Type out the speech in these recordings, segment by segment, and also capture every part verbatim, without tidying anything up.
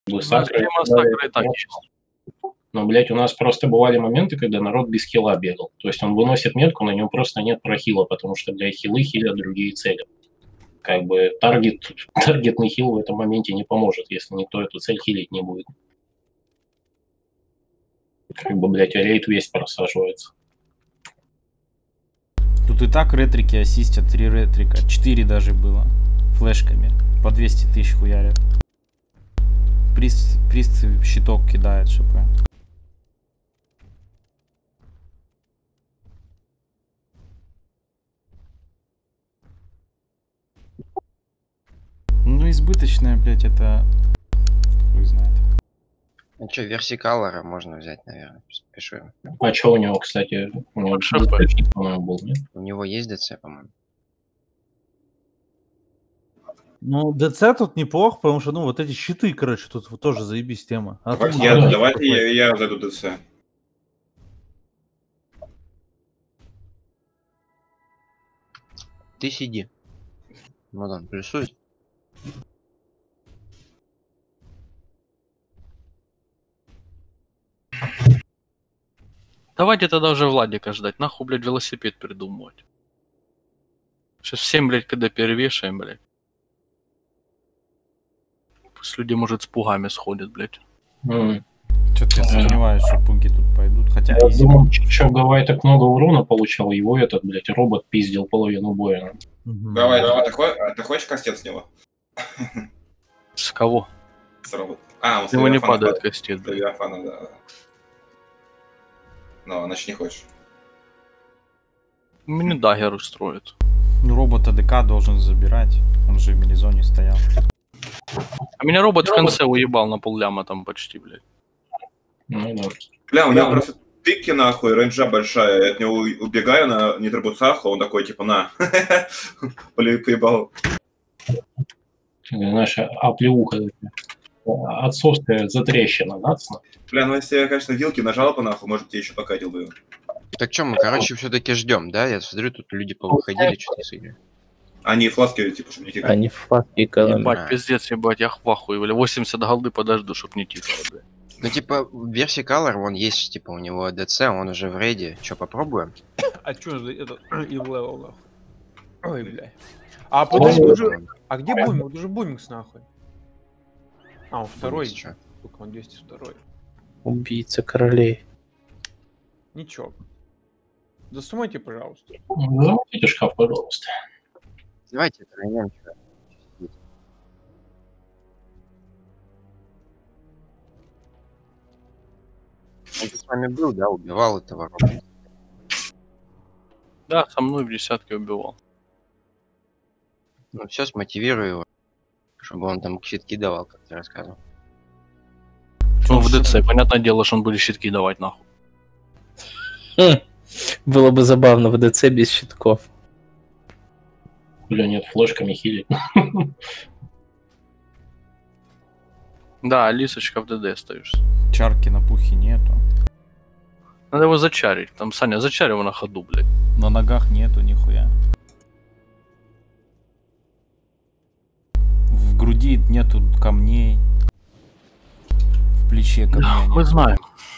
У нас Сакры, тема Сакры и так есть. но, блядь, у нас просто бывали моменты, когда народ без хила бегал. То есть он выносит метку, на нем просто нет прохила, потому что, блядь, хилы хилят другие цели. Как бы таргет, таргетный хил в этом моменте не поможет, если никто эту цель хилить не будет. Как бы, блядь, рейд весь просаживается. Тут и так ретрики ассистят, три ретрика, четыре даже было, флешками, по двести тысяч хуярят. Приз, приз щиток кидает ШП. Ну, избыточная, блядь, это... Хуй знает. Ну что, версикалора можно взять, наверное. Пишу ему. А что у него, кстати, у него ШП. по-моему, был, нет? У него есть ДЦ, по-моему. Ну, ДЦ тут неплохо, потому что, ну, вот эти щиты, короче, тут вот тоже заебись тема. А Давайте тут я, можно давайте я, такой. я зайду ДЦ. Ты сиди. Вот он плюсует. Давайте тогда уже Владика ждать. Нахуй, блядь, велосипед придумывать. Сейчас всем, блядь, когда перевешаем, блядь. Пусть люди, может, с пугами сходят, блядь. М. Что-то я сомневаюсь, что пуги тут пойдут, хотя Я изи. думал, что Гавай так много урона получал, его этот, блядь, робот пиздил половину боя. Мгм. Давай, а ты, хо- а ты хочешь кастет с него? С кого? С робот. А, он с Ему не Левиафана падает падает. костет, С блядь. Левиафана, да. Ну, значит не хочешь. Мне дагер устроит. Ну, робот АДК должен забирать, он же в милизоне стоял. А меня робот в конце уебал на полляма там почти, блядь. Ну да. Бля, у него просто тыки нахуй, рейнджа большая, я от него убегаю на нитробуцаху, он такой, типа, на, поебал. Наша оплеуха, отцовская затрещина, нацина. Бля, ну если я, конечно, вилки нажал бы нахуй, может, я еще покатил бы. Так что мы, короче, все-таки ждем, да? Я смотрю, тут люди повыходили, что-то с игры. Они фласки, типа, чтобы не тикать. Они фласки экономят. Ебать, А. пиздец, ебать, я в ахуе, бля. восемьдесят голды подожду, чтоб не тикало, блядь. Ну, типа, версикалор, вон есть, типа, у него ДЦ, он уже в рейде. Че, попробуем? А чё же это и в левел нахуй? Ой, бля. А подожди, уже... А где буминг? Вот уже бумингс нахуй. А, он второй. Бумингс чё? Сколько он, двести второй. Убийца королей. Ничего. Засумайте, пожалуйста. Замутите шкаф, пожалуйста. Давайте тройнем, чё. Он с вами был, да, убивал этого робота. Да, со мной в десятке убивал. Ну все, смотивирую его, чтобы он там щитки давал, как ты рассказывал. Он в ДЦ, понятное дело, что он будет щитки давать, нахуй. Хм. Было бы забавно в ДЦ без щитков. Бля, нет, флешками хилить. Да, Алисочка в ДД остаешься. Чарки на пухе нету. Надо его зачарить. Там, Саня, зачарь его на ходу, блядь. На ногах нету нихуя. В груди нету камней. В плече камней Мы нету. знаем.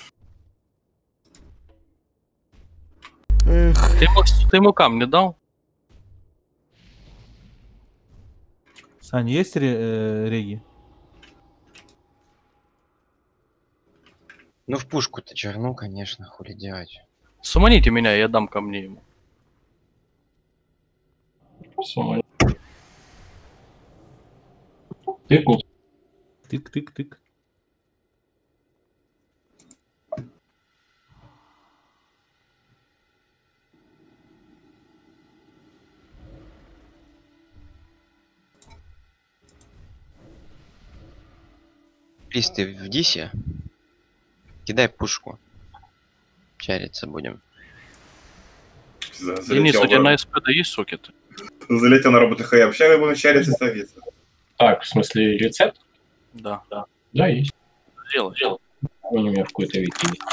Эх. Ты ему, ты ему камни дал? Саня, есть ре- э, реги? Ну в пушку-то черну, конечно, хули делать. Суманите меня, я дам камни ему. Сума. Тыкнуть. Тык-тык-тык. Плиз, ты в дисе? Кидай пушку. Чариться будем. За- Денис, у тебя на... на СПД есть сокеты? Залетел на робота хай, общага, будем чариться и ставиться. Так, в смысле, рецепт? Да. Да. Да, есть. Делай. Делай. Он у меня в какой-то веке есть.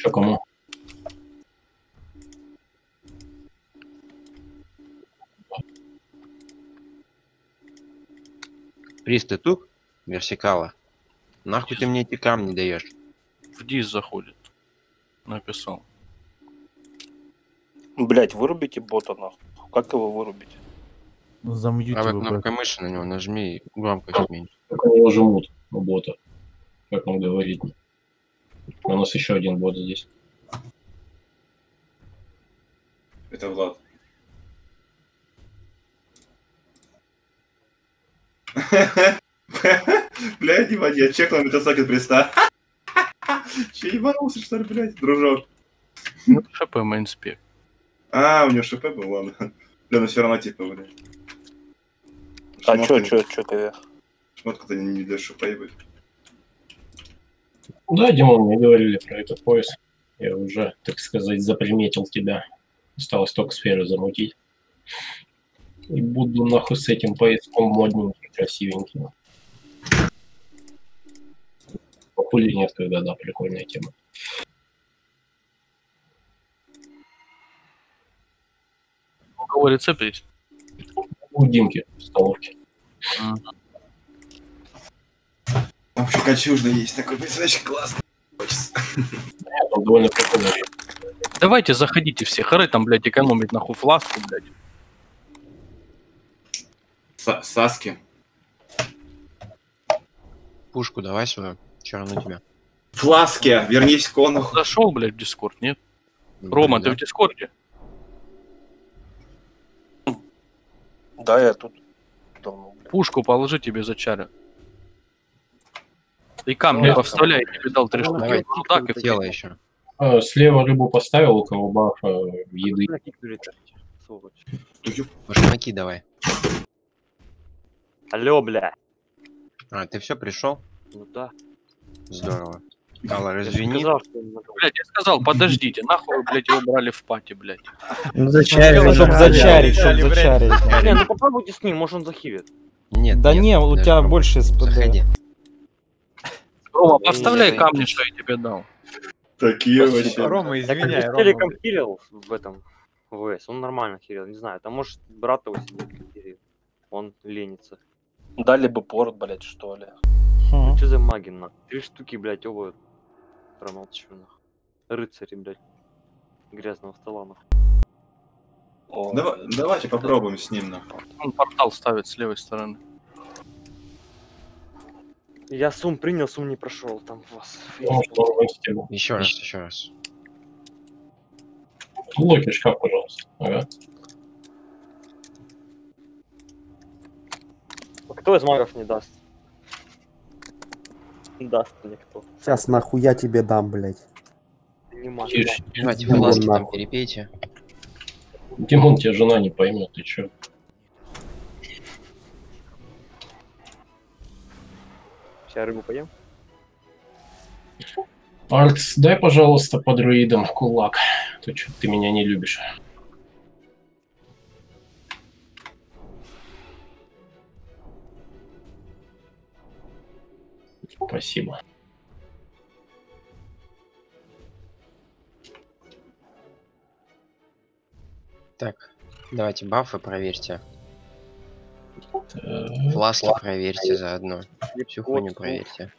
Чё, кому? Приз, ты тут? Версикала. Нахуй ты мне эти камни даешь? В дис заходит. Написал. Блять, вырубите бота нахуй. Как его вырубить? Замьють Правой его, кнопкой ну, мыши на него нажми и громкость меньше. Как его жмут у бота, как он говорит. У нас еще один бот здесь. Это Влад. Блядь, ебать, я чекнул метасокет приста. Че, ебанулся, что ли, блядь, дружок? Ну, ШП мейнспек. А, у него ШП был, ладно. Бля, ну все равно типа, блядь. А чё, чё, чё ты? Шмотка-то не для ШП, ебать. Да, Димон, мне говорили про этот пояс. Я уже, так сказать, заприметил тебя. Осталось только сферу замутить. И буду нахуй с этим пояском модненьким, красивеньким. Пули нет, когда, да, прикольная тема. У кого рецепт есть? У Димки в столовке. Ага. Там еще кольчужный есть, такой пейзажик классный. Хочется. Нет, он довольно прикольный. Давайте заходите все. Хоры там, блядь, экономить нахуй фласку, блядь. Са- Саски. Пушку давай свою. Чё на тебя? Фласки, вернись в конуху. Зашел, блядь, в Дискорд, нет? Рома, ты в Дискорде? Да, я тут давно. Пушку положи, тебе зачарят. И камни Ну, повставляй, я тебе дал три штуки. Давай, Ну, так и тело еще. А, слева рыбу поставил, у кого баф а, еды. Башмаки давай. Алло, бля. А, ты все пришел? Ну да. Здорово. Алла, Я развини. сказал, что не надо. Блядь, я сказал, подождите, нахуй вы, блядь, его брали в пати, блядь. Ну зачарить, Чтоб зачарить, чтоб Реально, зачарить. Не, ну попробуйте с ним, может он захилит. Нет, Да нет, не, у даже тебя пробуй. больше СПД. Заходи. Рома, Не, подставляй не, камни, не. что я тебе дал. Такие вообще. Рома, Я как извиняй, с Рома. телеком хилил в этом ВС, он нормально хилил, не знаю, там может брат его сидит, хилит. Он ленится. Дали бы порт, блять, что ли. Хм. Ну что за маги, нахуй? Три штуки, блять, оба промолчу, нахуй. Рыцари, блять. Грязного стола, нахуй. О, Давай- давайте попробуем с ним, нахуй. Он портал ставит с левой стороны. Я сум принял, сум не прошел, там у вас. Потому что он выстелил. Еще раз, еще раз. Локи шкаф, пожалуйста. Ага. Кто из магов не даст? Не даст никто. Сейчас нахуя тебе дам, блядь. Не маг. Тише. Давайте Димон, фласки там нахуй. перепейте. Димон, тебя жена не поймет, ты чё? Сейчас рыбу поем. Аркс, дай, пожалуйста, по друидам кулак. То что ты меня не любишь. Спасибо. Так, давайте бафы проверьте. Так. Фласки проверьте заодно. Всю хуйню проверьте.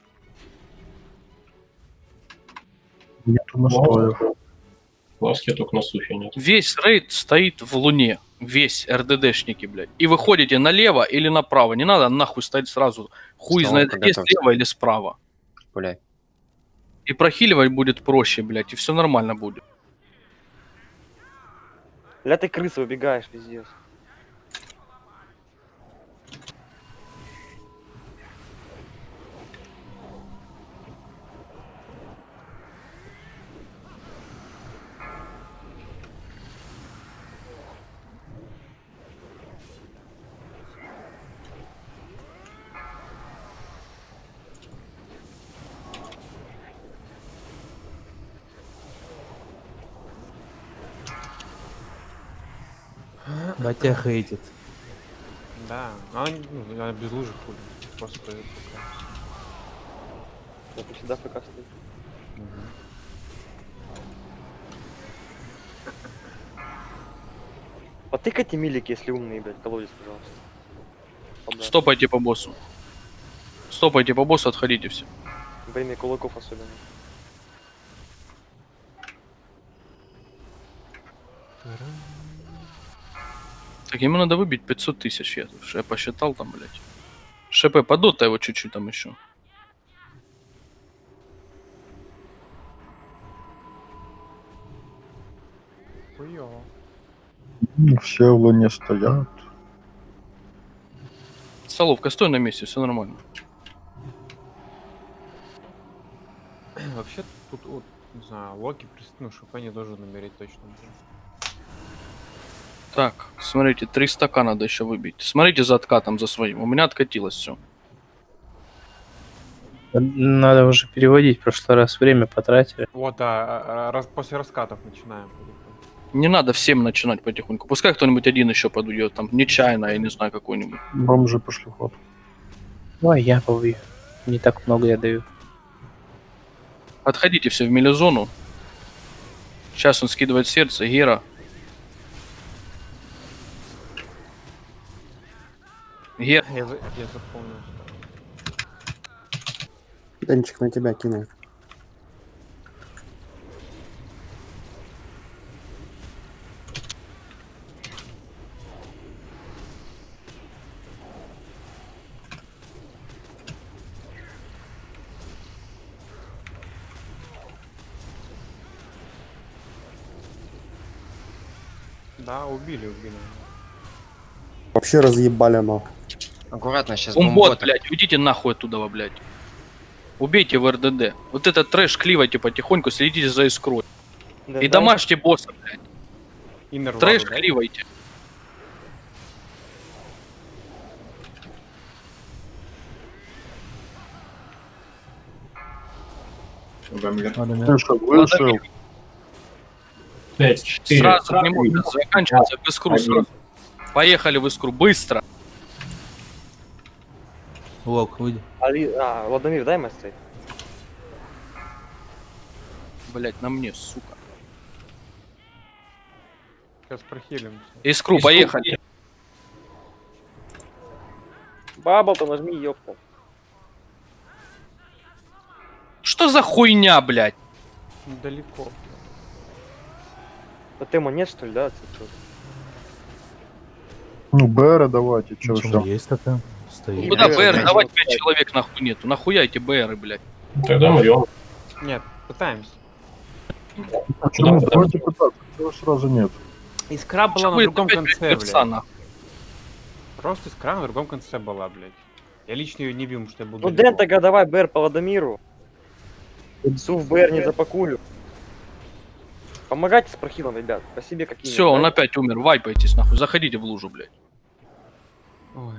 Нету настроек. Фласки только на суфе нет. Весь рейд стоит в луне. Весь РДДшники, блядь. И вы ходите налево или направо. Не надо нахуй стоять сразу. Хуй знает, Столовка где готовься. слева или справа. Гуляй. И прохиливать будет проще, блядь. И все нормально будет. Ля ты крыса выбегаешь, пиздец. Батя хейтит. Да, а они, ну, она без лужи хули. Просто пока. Это всегда пока стоит. Потыкайте милики, если умные, блядь, колодец, пожалуйста. Поддай. Стопайте по боссу. Стопайте по боссу, отходите все. Время кулаков особенно. Так, ему надо выбить пятьсот тысяч, я, я посчитал там, блядь. ШП, подота его чуть-чуть там еще. Хуёво. Все в луне стоят. Соловка, стой на месте, все нормально. Вообще тут, вот, не знаю, Локи, ну, ШП не должен умереть точно. Так, смотрите, три стака надо еще выбить. Смотрите за откатом, за своим. У меня откатилось все. Надо уже переводить, в прошлый раз время потратили. Вот, а, а, раз, после раскатов начинаем. Не надо всем начинать потихоньку. Пускай кто-нибудь один еще подует, там, нечаянно, я не знаю, какой-нибудь. Бомжи пошли в ход. Ой, я побью. Не так много я даю. Отходите все в мелизону. Сейчас он скидывает сердце, Гера. Гер. Я, за- я запомнил. Денчик на тебя кинул. Да, убили, убили. Вообще разъебали нахуй. Аккуратно, сейчас Бомбот, бомбот. блядь, уйдите нахуй оттуда, блядь. Убейте в РДД. Вот этот трэш кливайте потихоньку, следите за искрой. Да, И да, домашьте босса, блядь. Иннер Трэш вару, да? кливайте. Вамгер. Тише, вышел. пять, четыре. Сразу не может заканчиваться в искру сразу. Поехали в искру, быстро. Лок, выйди. Али... А, Ладомир, дай мастер. Блять, на мне, сука. Сейчас прохилимся. Искру, поехали. Бабл-то нажми, ёпта. Что за хуйня, блядь? Далеко. Да ты ему нет, что ли, да? отсюда? Ну, БР давайте, чё Почему все. есть такая? Стоит. Куда Наверное, БР? я Давать не пять человек нахуй нету. Нахуяйте БРы, блядь. Тогда мрем. Нет, пытаемся. Почему? Давайте пытаться, чего сразу нет. Искра была на Чего это другом опять, конце, блядь, певца, блядь. нахуй? Просто искра на другом конце была, блядь. Я лично ее не бил, потому что я буду. Ну, Дэн, тогда давай БР по Ладомиру. Сув БР не запакулю. Помогайте с прохилом, ребят. По себе какие-нибудь. Все, он да? опять умер. Вайпайтесь, нахуй. Заходите в лужу, блядь. Ой,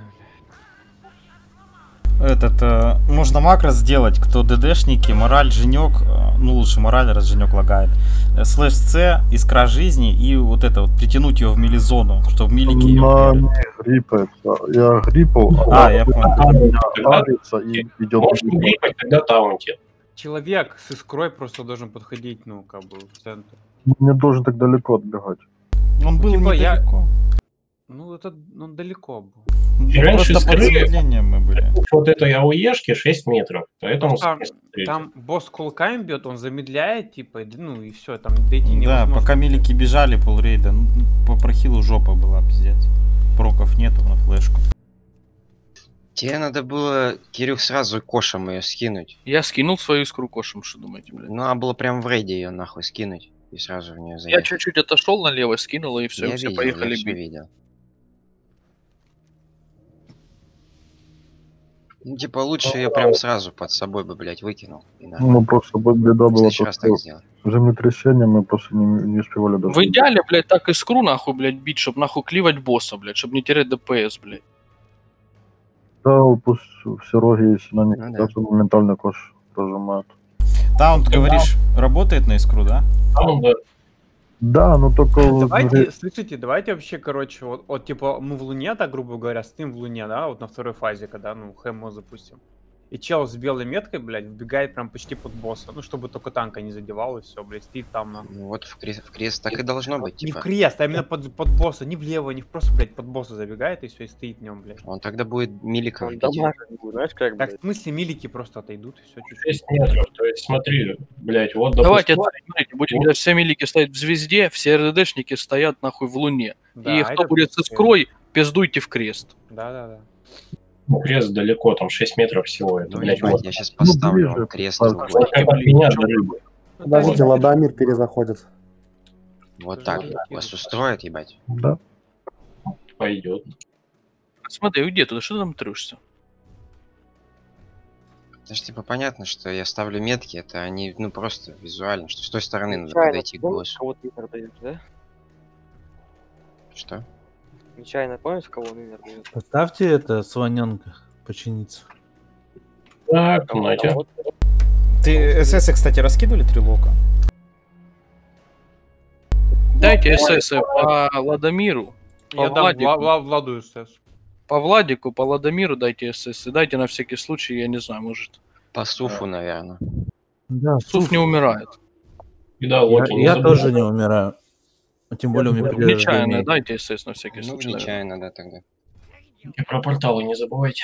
Этот, э, можно макро сделать, кто ДДшники, мораль, Женек, э, ну лучше мораль, раз Женек лагает, э, слэш С, искра жизни и вот это вот, притянуть ее в милизону, чтобы милики ее На убили. гриппается. Я гриппал, А, я понял. парится и идет. Можно гриппать, тогда таунти. человек с искрой просто должен подходить, ну, как бы, в центр. Не должен так далеко отбегать. Он был типа я- недалеко. Ну, это он далеко был. И раньше Просто под скрыли. замедлением мы были. Вот этой АОЕшки шесть метров, поэтому... Там, скрыли. там босс кулаками бьет, он замедляет, типа, и, ну и все, там дойти Да, невозможно. пока милики бежали полрейда, ну, по прохилу жопа была, пиздец. Проков нету на флешку. Тебе надо было, Кирюх, сразу кошем ее скинуть. Я скинул свою искру кошем, что думаете, блядь? Ну, а было прям в рейде ее нахуй скинуть. И сразу в нее Я заехать. чуть-чуть отошел налево, скинул, и все, Я все видел, поехали я всё бить. видел. Ну, типа, лучше ее прям сразу под собой бы, блядь, выкинул. И на- Ну, просто б- беда в была, следующий то, раз что так сделал. землетрясение мы просто не, не успевали даже. В идеале, блядь, так искру нахуй, блядь, бить, чтоб нахуй кливать босса, блядь, чтобы не терять ДПС, блядь. Да, пусть все роги, если на них Ну да. даже моментально кош прожимают. Таунт, говоришь, работает на искру, да? Таун, да. Да, но только... вот, Давайте, слышите, давайте вообще, короче, вот, вот, типа, мы в Луне, так, грубо говоря, стоим в Луне, да, вот на второй фазе, когда, ну, Хэммо запустим. И чел с белой меткой, блядь, вбегает прям почти под босса. Ну, чтобы только танка не задевал и все, блядь, стоит там на... Ну вот в крест, в крест так и должно быть, Не типа. в крест, а именно под, под босса, не влево, не в просто, блядь, под босса забегает и все, и стоит в нем, блядь. Он тогда будет миликом Он бить. дамажить будет, знаешь, как, Так, блядь. в смысле, милики просто отойдут и все, чуть-чуть. шесть метров, то есть смотри, блядь, вот, Давайте, допустим, смотрите, будем делать, все милики стоят в звезде, все РДДшники стоят нахуй в луне. Да, И это кто будет с будет искрой, пиздуйте в крест. Да-да-да. крест далеко, там шесть метров всего, это, Ну, блядь, ебать, вот. я сейчас поставлю ближе. вам крест. Так, другой. Вот как от меня до рыбы. Подождите, Ладомир перезаходит. Вот так. Вас устроит, ебать? Да. Пойдет. Смотри, где ты? Что ты там трешься? Это ж типа понятно, что я ставлю метки, это они, ну просто визуально, что с той стороны надо Нечаянно подойти к помнишь, боссу. кого ты инер даешь, да? Что? Нечаянно помнишь, кого он инер дает? Поставьте это, слоненка, починиться. Так, Надя. Ты СС, кстати, раскидывали трилока? Дайте СС по Ладомиру, по Я дам Владику, Вла- Вла- Владу СС. по Владику, по Ладомиру дайте СС. И дайте на всякий случай, я не знаю, может. По суфу, наверное. Да, Суф не умирает. И да, Я, Локи, не я забудь. тоже не умираю. А тем более у меня Нечаянно перерождение. дайте СС на всякий Ну, случай. наверное. нечаянно, да, тогда. И про порталы не забывайте.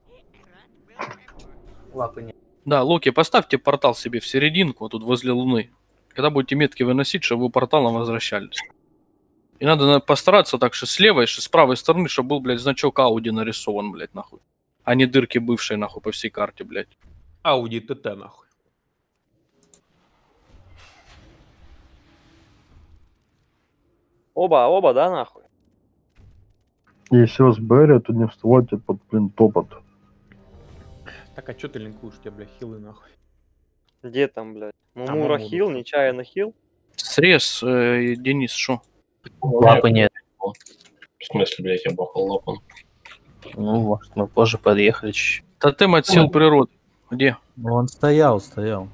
Лапы нет. Да, Локи, поставьте портал себе в серединку, вот тут возле Луны. Когда будете метки выносить, чтобы вы порталом возвращались. И надо на- постараться так, что с левой, что с правой стороны, чтобы был, блядь, значок Ауди нарисован, блядь, нахуй. А не дырки бывшие, нахуй, по всей карте, блядь. Ауди ТТ, нахуй. Оба, оба, да, нахуй? Если вас Берри, то не вставайте под, блин, топот. Так, а чё ты линкуешь, тебе, бля, хилы, нахуй? Где там, блядь? Мумура Мамура. хил, нечаянно хил. Срез, э, Денис, шо? Лапы нет. В смысле, блядь, я бахал лапом. Ну, может, мы позже подъехали чуть-чуть. Тотем от сил природы. Где? Ну, он стоял, стоял.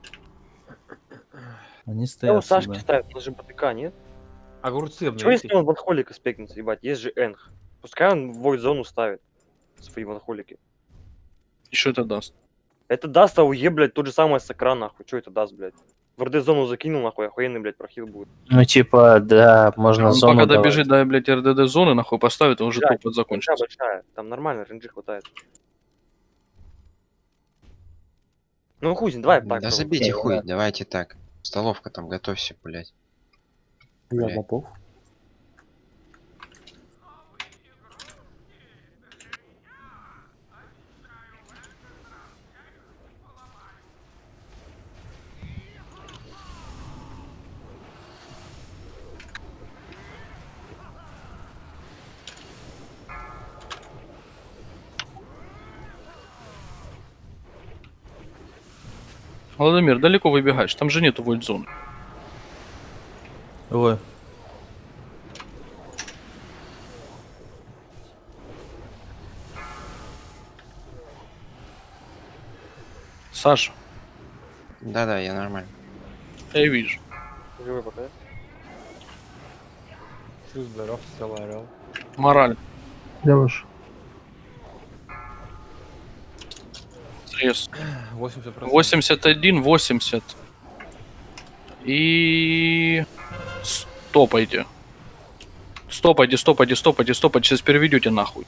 Они Да, у стоят Сашки всегда. ставит, он же БТК, нет? Огурцы Чё обновите. если он ванхолика спекнется, ебать? Есть же Энх. Пускай он в войд зону ставит. Свои ванхолики. И что это даст? Это даст АУЕ, блядь, тот же самый Сакра, нахуй. Чё это даст, блядь? В РД зону закинул, нахуй, охуенный, блядь, прохил будет. Ну, типа, да, можно Он зону пока давать. добежит до, блядь, РДД зоны, нахуй поставит, он уже Да, топот Ренджа закончится. большая, там нормально, ренджи хватает. Ну, хуй, давай так. Да пробуй. забейте хуй, давайте так. Столовка там, готовься, блядь. Я Блядь. готов. Владимир, далеко выбегаешь, там же нету вольт-зоны. Ой. Саша, Да-да, я нормально. я вижу. Живой пока. Чё, здоров, целый орел. Мораль, Я ваш. срез. восемьдесят процентов. восемьдесят один, восемьдесят. И... Стопайте. Стопайте, стопайте, стопайте, стопайте. Сейчас переведете нахуй.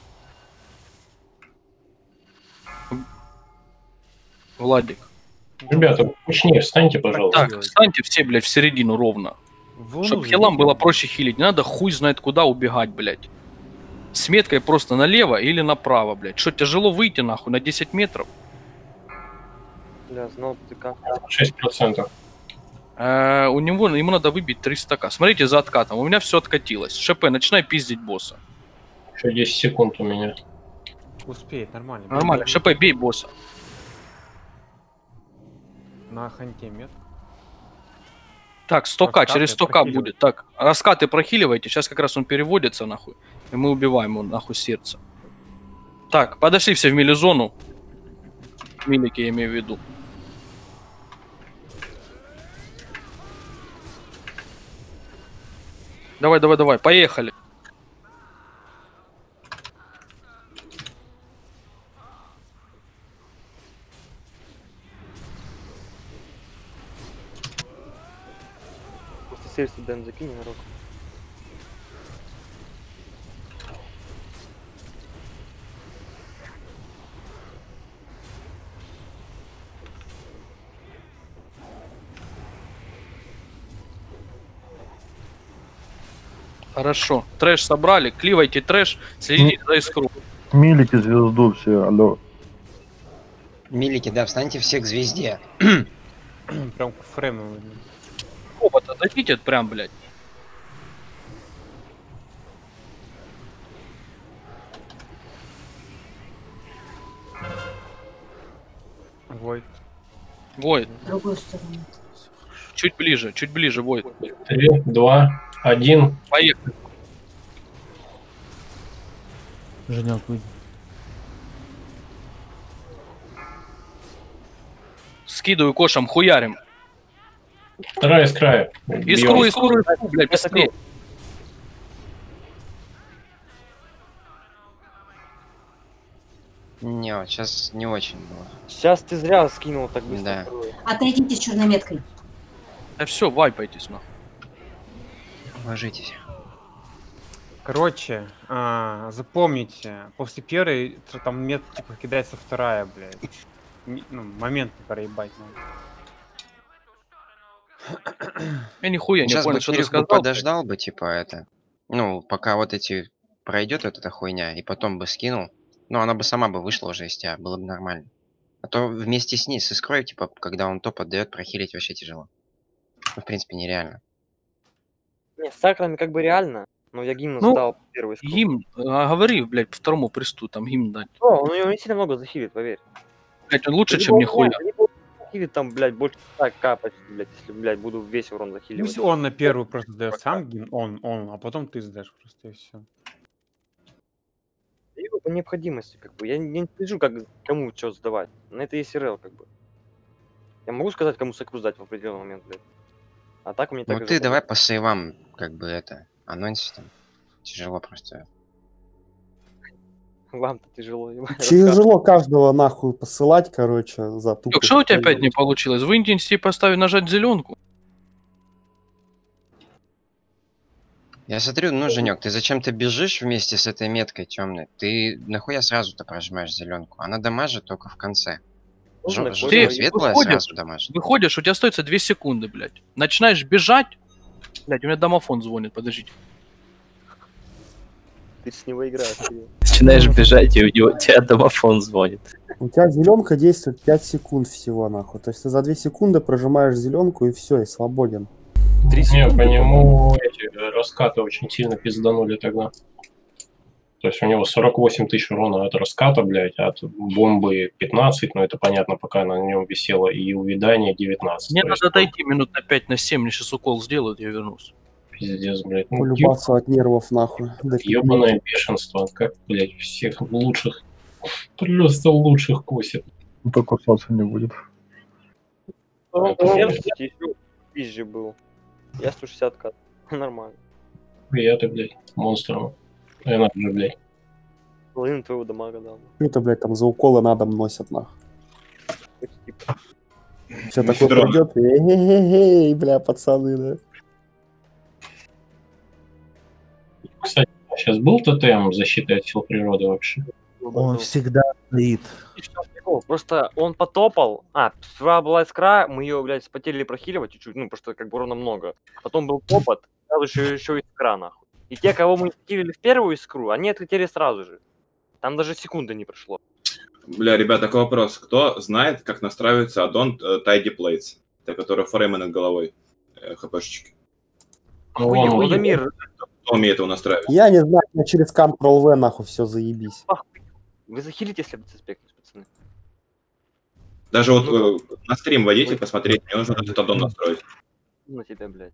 Владик. Ребята, точнее, встаньте, пожалуйста. Так, встаньте все, блядь, в середину ровно. В луну Чтоб же хилам идите. было проще хилить. Не надо хуй знает куда убегать, блядь. С меткой просто налево или направо, блядь. Что, тяжело выйти нахуй на десять метров? Бля, знал БТК. шесть процентов. Э, у него, ему надо выбить триста ка. Смотрите за откатом. У меня все откатилось. ШП, начинай пиздить босса. Еще десять секунд у меня. Успеет, нормально. Нормально. ШП, бей босса. На ханте мет. Так, сто ка, Раскаты через сто ка прохиливай. будет. Так, раскаты прохиливайте. Сейчас как раз он переводится нахуй. И мы убиваем его нахуй сердце. Так, подошли все в милизону. Милики я имею в виду. Давай, давай, давай, поехали. четыреста дэн закинь на руку. Хорошо. Трэш собрали, кливайте трэш, следите за искру. Милики звезду все, алло. Милики, да, встаньте все к звезде. Прям к фрейму. Опа-то дадите прям, блядь. Войд. Войд. В другую сторону. Чуть ближе, чуть ближе, Войд. Три, два, один. Поехали. Женек, выйди. Скидываю кошам, хуярим. Вторая с края. Искру, искру, искру, блядь, быстрее. Не, вот сейчас не очень было. Сейчас ты зря скинул так быстро. Да. Отойдите с черной меткой. Да все, вайпайтесь, нахуй. Ложитесь. Короче, а, запомните, после первой тр- там мет типа кидается вторая, блядь. М- Ну, момент не проебать надо. Я нихуя не Сейчас понял, бы что ты Кирюх бы сказал. подождал бы, типа, это. Ну, пока вот эти пройдет вот эта хуйня, и потом бы скинул. Ну, она бы сама бы вышла уже из тебя, было бы нормально. А то вместе с ней, с искрой, типа, когда он топ отдает, прохилить вообще тяжело. Ну, в принципе, нереально. Не, с сакрами как бы реально, но я гимн Ну, сдал первый скру. Гимн, а, говори, блядь, второму присту, там гимн дать. О, он у него не сильно много захилит, поверь. Блядь, он лучше, Либо чем он, нихуя. да, либо он захилит там, блядь, больше так капать, блядь, если, блядь, буду весь урон захиливать. Пусть он на первую просто дает сам гимн, он, он, а потом ты сдашь просто и все. Либо по необходимости, как бы. Я не, не слежу, как кому что сдавать. На это есть РЛ, как бы. Я могу сказать, кому сакру сдать в определенный момент, блядь. А так у меня Ну так и ты запомнил. давай по сейвам, как бы это, анонсе там. Тяжело просто. Вам-то тяжело, ебать. Тяжело каждого нахуй посылать, короче, за тупость. Ёк, что у тебя опять не получилось? В интенсиве поставить нажать зеленку. Я смотрю, ну, Женек, ты зачем-то бежишь вместе с этой меткой темной? Ты нахуя сразу-то прожимаешь зеленку? Она дамажит только в конце. Нужно Жё- какой-то жёлтая, Ты светлая выходишь, сразу дамажит. выходишь, у тебя остается две секунды, блядь. Начинаешь бежать. Блядь, у меня домофон звонит, подождите. Ты с него играешь. Кирилл. Начинаешь бежать, и у него у тебя домофон звонит. У тебя зеленка действует пять секунд всего, нахуй. То есть ты за две секунды прожимаешь зеленку и все, и свободен. Три секунды. Не, по нему эти раскаты очень сильно пизданули тогда. То есть у него сорок восемь тысяч урона от раската, блядь, от бомбы пятнадцать, но это понятно, пока на нем висело, и увядание девятнадцать. Мне То надо есть, отойти минут на пять, на семь, мне сейчас укол сделают, я вернусь. Пиздец, блядь. Ну, Улюбаться от нервов, нахуй. Да ебаное бешенство, как, блядь, всех лучших, просто лучших косит. То кусаться не будет. Я, кстати, еще пизже был. Я сто шестьдесят кат. Нормально. Я-то, блядь, монстром. Я надо же, блядь. Половину твоего дамага дал. Это, блядь, там за уколы на дом носят, нахуй. Все такое Мефедрон. придет, эй, бля, пацаны, да. Кстати, сейчас был тотем защиты от сил природы вообще? Он всегда стоит. Просто он потопал. А, сперва была искра, мы ее, блядь, спотели прохиливать чуть-чуть, ну, просто как бы урона много. Потом был попот, сразу еще, еще искра, нахуй. И те, кого мы скидывали в первую искру, они отлетели сразу же. Там даже секунды не прошло. Бля, ребят, такой вопрос. Кто знает, как настраивается аддон э, Tidy Plates? Это который фреймы над головой. Э, ХПшечки. Охуеть, Владимир, Кто умеет его настраивать? Я не знаю, я через Ctrl-V, нахуй, все заебись. вы захилите, если бы спекнуть, пацаны. Даже вот э, на стрим войдите, посмотреть, мне нужно этот аддон настроить. На тебя, блядь.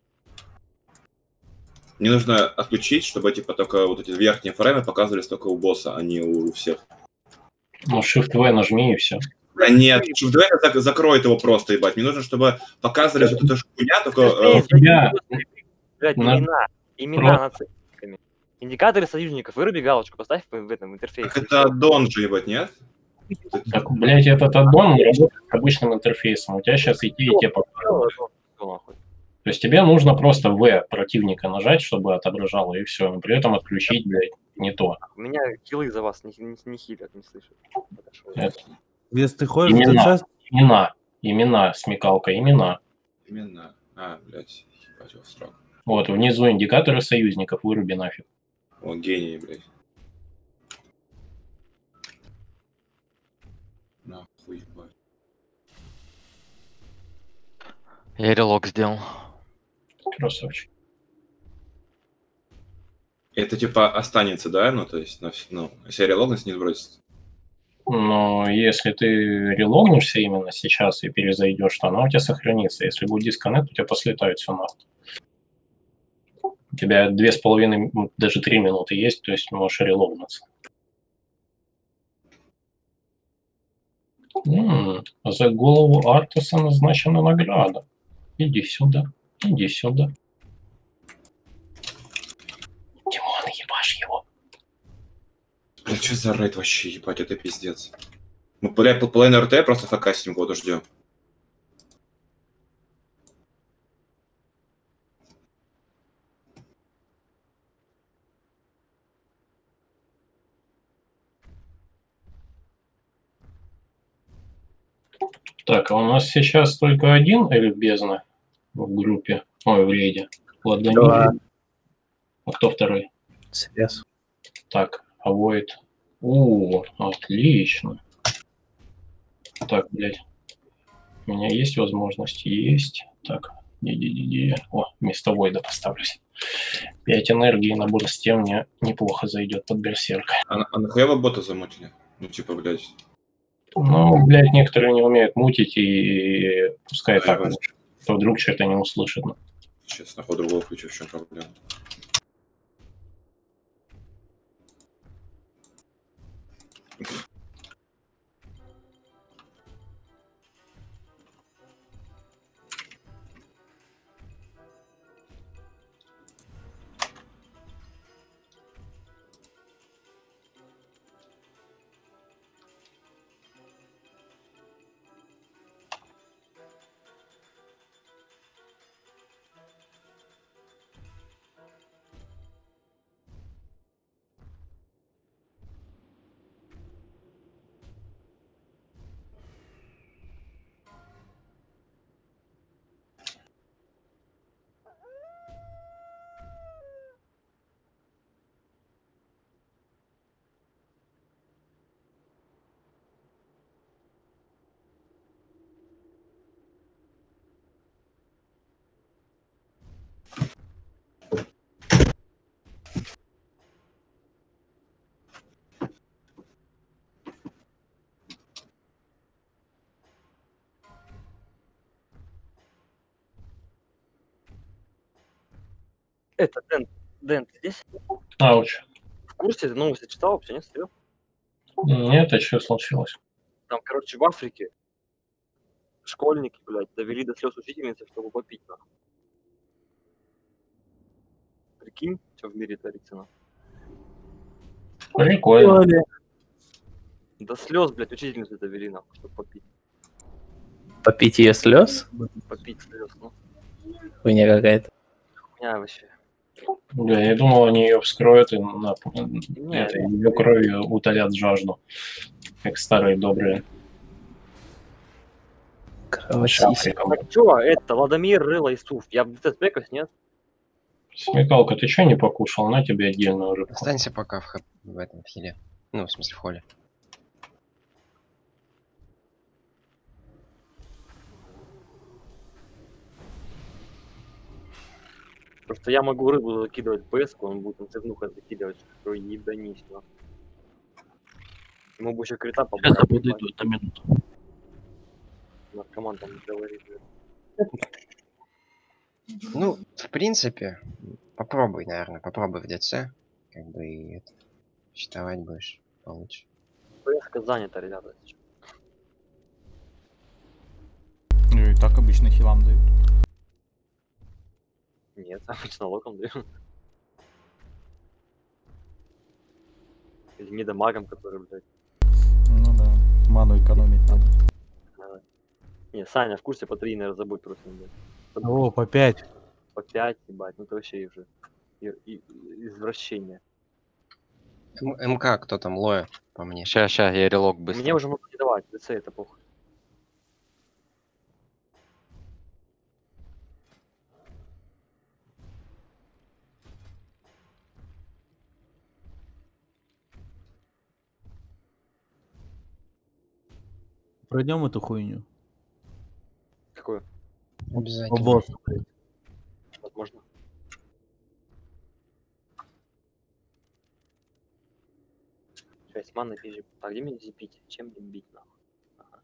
Мне нужно отключить, чтобы типа только вот эти верхние фреймы показывались только у босса, а не у всех. Ну, Shift-V нажми и все. Да нет, Shift-V зак- закроет его просто, ебать. Мне нужно, чтобы показывались вот эта хуйня, только... э, тебя. Блядь, На- имена. Имена Просто- нацистиками. Индикаторы союзников. Выруби галочку, поставь в в этом интерфейсе. Так это аддон же, ебать, нет? Так, блядь, этот аддон работает с обычным интерфейсом. У тебя сейчас идти и тебе показывают. Нахуй. То есть тебе нужно просто В противника нажать, чтобы отображало, и все. Но при этом отключить, блядь, не то. Меня хилы за вас не, не, не хилят, не слышат. Хорошо. Это... Если ты ходишь в Имена, ДЦ, имена, имена, смекалка, имена. Именно. А, блядь, ебать его в срок. Вот, внизу индикаторы союзников, выруби нафиг. О, гений, блядь. Нахуй, ебать. Я релог сделал. Красавчик. Это типа останется, да? Ну, то есть, на, вс- ну, если релогнуть не сбросится. Но если ты релогнешься именно сейчас и перезайдешь, то она у тебя сохранится. Если будет дисконнект, у тебя послетает все нахуй. У тебя две с половиной, даже три минуты есть, то есть можешь релогнуться. М-м, за голову Артуса назначена награда. Иди сюда, иди сюда. Димон, ебашь его. Бля, что за рейд вообще, ебать, это пиздец. Мы, бля, пол- половину РТ просто фокасим, года ждем. Так, а у нас сейчас только один эльф бездны в группе, ой, в рейде. Ладно, Да. А кто второй? Связь. Так, а Void. О, отлично. Так, блядь. У меня есть возможность? Есть. Так, ди-ди-ди-ди. О, вместо Void поставлюсь. пять энергии на бурсте мне неплохо зайдет под берсерка. А, на- а нахуя вы бота замутили? Ну, типа, блядь. Ну, блядь, некоторые не умеют мутить и пускай Да, так, я понял. что вдруг что-то не услышит. Ну. Сейчас, нахуй, другого включу, в чем проблема. Это, Дэн, Дэн, ты здесь? Ауч. В курсе? Ты новости читал вообще, нет? Смотрел? Нет, а что случилось? Там, короче, в Африке школьники, блядь, довели до слез учительницы, чтобы попить, нахуй. Прикинь, что в мире творится, нахуй. Прикольно. До слез, блядь, учительницы довели, нахуй, чтобы попить. Попить ее слез? Попить слез, ну. Хуйня какая-то. Хуйня вообще. Да, я думал, они ее вскроют и на, Не, это, ее кровью утолят жажду. Как старые добрые. Кровосиси. Так чё, это, Ладомир, Рыла и Суф. Я в ДТС нет? Смекалка, ты что не покушал? На тебе отдельную рыбку. Останься пока в, хэп- в этом в хиле. Ну, в смысле, в холле. Просто я могу рыбу закидывать в ПС, он будет на цепнуха закидывать, что ебанись, нахуй. Ему бы еще крита Сейчас побрать. буду идти на минуту. Наркоман там говорит. Ну, в принципе, попробуй, наверное, попробуй в ДЦ. Как бы и это, считывать будешь получше. ПС занята, ребята. Ну и так обычно хилам дают. Нет, обычно локом даю. Или недомагом, который, блядь. Ну да, ману экономить надо. надо. Не, Саня в курсе, по три, наверное, забудь просто, блядь. О, по пять. по пять, ебать, ну это вообще уже и- и- извращение. М- МК, кто там, Лоя, по мне. Ща, ща, я релог быстро. Мне уже могут не давать, ДЦ это похуй. Пройдем эту хуйню. Какое? Обязательно. По боссу, блядь. Возможно. шесть маны пизжи. А где мне зипить? Чем мне бить нахуй? Ага.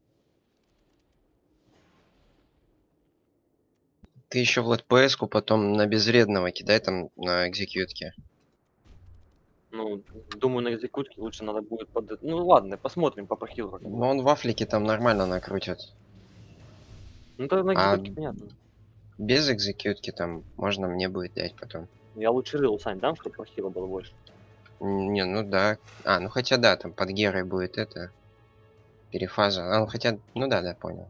Ты еще в ЛТПС-ку потом на безвредного кидай там на экзекьютке. Ну, думаю, на экзекутке лучше надо будет под... Ну ладно, посмотрим по прохилу. как Но будет. он вафлики там нормально накрутит. Ну тогда на А экзекутке понятно. без экзекьютки там можно мне будет дать потом. Я лучше рыл сань дам, чтобы прохила было больше. М, Не, ну да. А, ну хотя да, там под Герой будет это. Перефаза. А, ну хотя, ну да, да, понял.